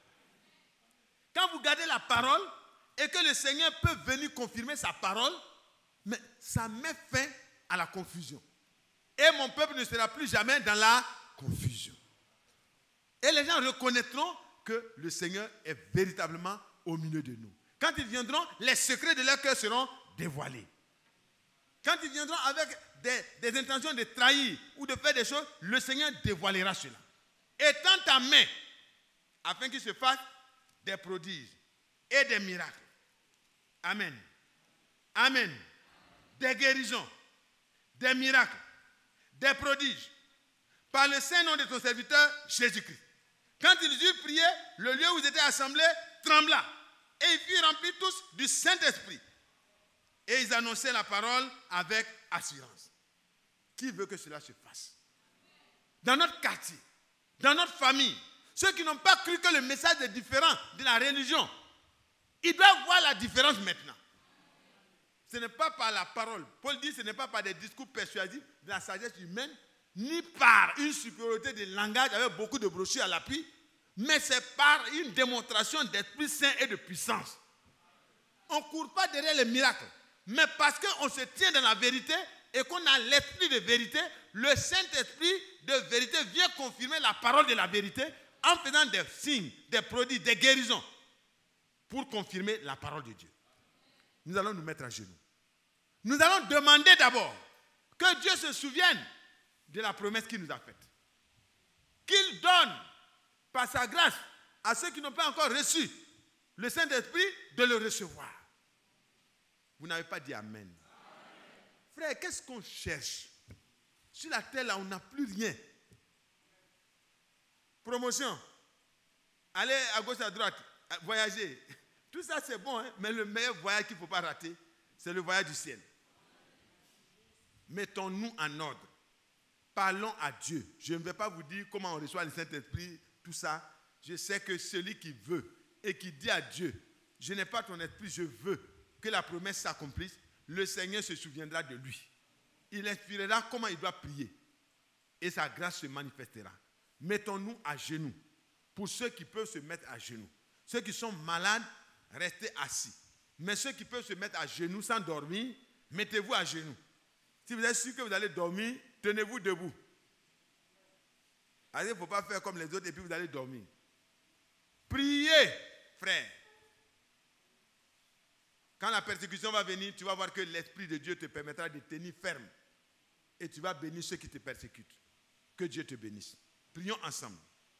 Quand vous gardez la parole et que le Seigneur peut venir confirmer sa parole, mais ça met fin à la confusion. Et mon peuple ne sera plus jamais dans la confusion. Et les gens reconnaîtront que le Seigneur est véritablement au milieu de nous. Quand ils viendront, les secrets de leur cœur seront dévoilés. Quand ils viendront avec des intentions de trahir ou de faire des choses, le Seigneur dévoilera cela. Étends ta main afin qu'il se fasse des prodiges et des miracles. Amen. Amen. Des guérisons, des miracles, des prodiges, par le saint nom de ton serviteur Jésus-Christ. Quand ils eurent prié, le lieu où ils étaient assemblés trembla. Et ils furent remplis tous du Saint-Esprit. Et ils annonçaient la parole avec assurance. Qui veut que cela se fasse? Dans notre quartier, dans notre famille, ceux qui n'ont pas cru que le message est différent de la religion, ils doivent voir la différence maintenant. Ce n'est pas par la parole. Paul dit que ce n'est pas par des discours persuasifs de la sagesse humaine, ni par une supériorité de langage avec beaucoup de brochures à l'appui, mais c'est par une démonstration d'Esprit Saint et de puissance. On ne court pas derrière les miracles, mais parce qu'on se tient dans la vérité et qu'on a l'esprit de vérité, le Saint-Esprit de vérité vient confirmer la parole de la vérité en faisant des signes, des prodiges, des guérisons pour confirmer la parole de Dieu. Nous allons nous mettre à genoux. Nous allons demander d'abord que Dieu se souvienne de la promesse qu'il nous a faite. Qu'il donne par sa grâce à ceux qui n'ont pas encore reçu le Saint-Esprit de le recevoir. Vous n'avez pas dit Amen. Frère, qu'est-ce qu'on cherche? Sur la terre, là, on n'a plus rien. Promotion. Aller à gauche, à droite. Voyager. Tout ça, c'est bon, hein? Mais le meilleur voyage qu'il ne faut pas rater, c'est le voyage du ciel. Mettons-nous en ordre. Parlons à Dieu. Je ne vais pas vous dire comment on reçoit le Saint-Esprit, tout ça. Je sais que celui qui veut et qui dit à Dieu, je n'ai pas ton esprit, je veux que la promesse s'accomplisse, le Seigneur se souviendra de lui. Il inspirera comment il doit prier. Et sa grâce se manifestera. Mettons-nous à genoux. Pour ceux qui peuvent se mettre à genoux. Ceux qui sont malades, restez assis. Mais ceux qui peuvent se mettre à genoux sans dormir, mettez-vous à genoux. Si vous êtes sûr que vous allez dormir, tenez-vous debout. Il ne faut pas faire comme les autres et puis vous allez dormir. Priez, frère. Quand la persécution va venir, tu vas voir que l'Esprit de Dieu te permettra de tenir ferme. Et tu vas bénir ceux qui te persécutent. Que Dieu te bénisse. Prions ensemble.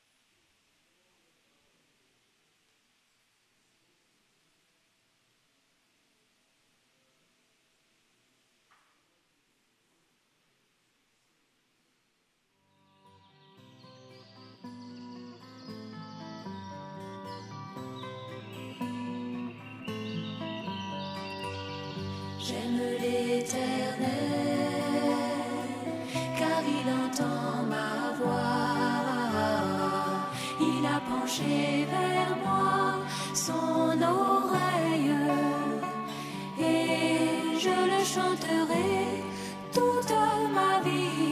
J'aime l'Éternel, car il entend ma voix. Il a penché vers moi son oreille, et je le chanterai toute ma vie.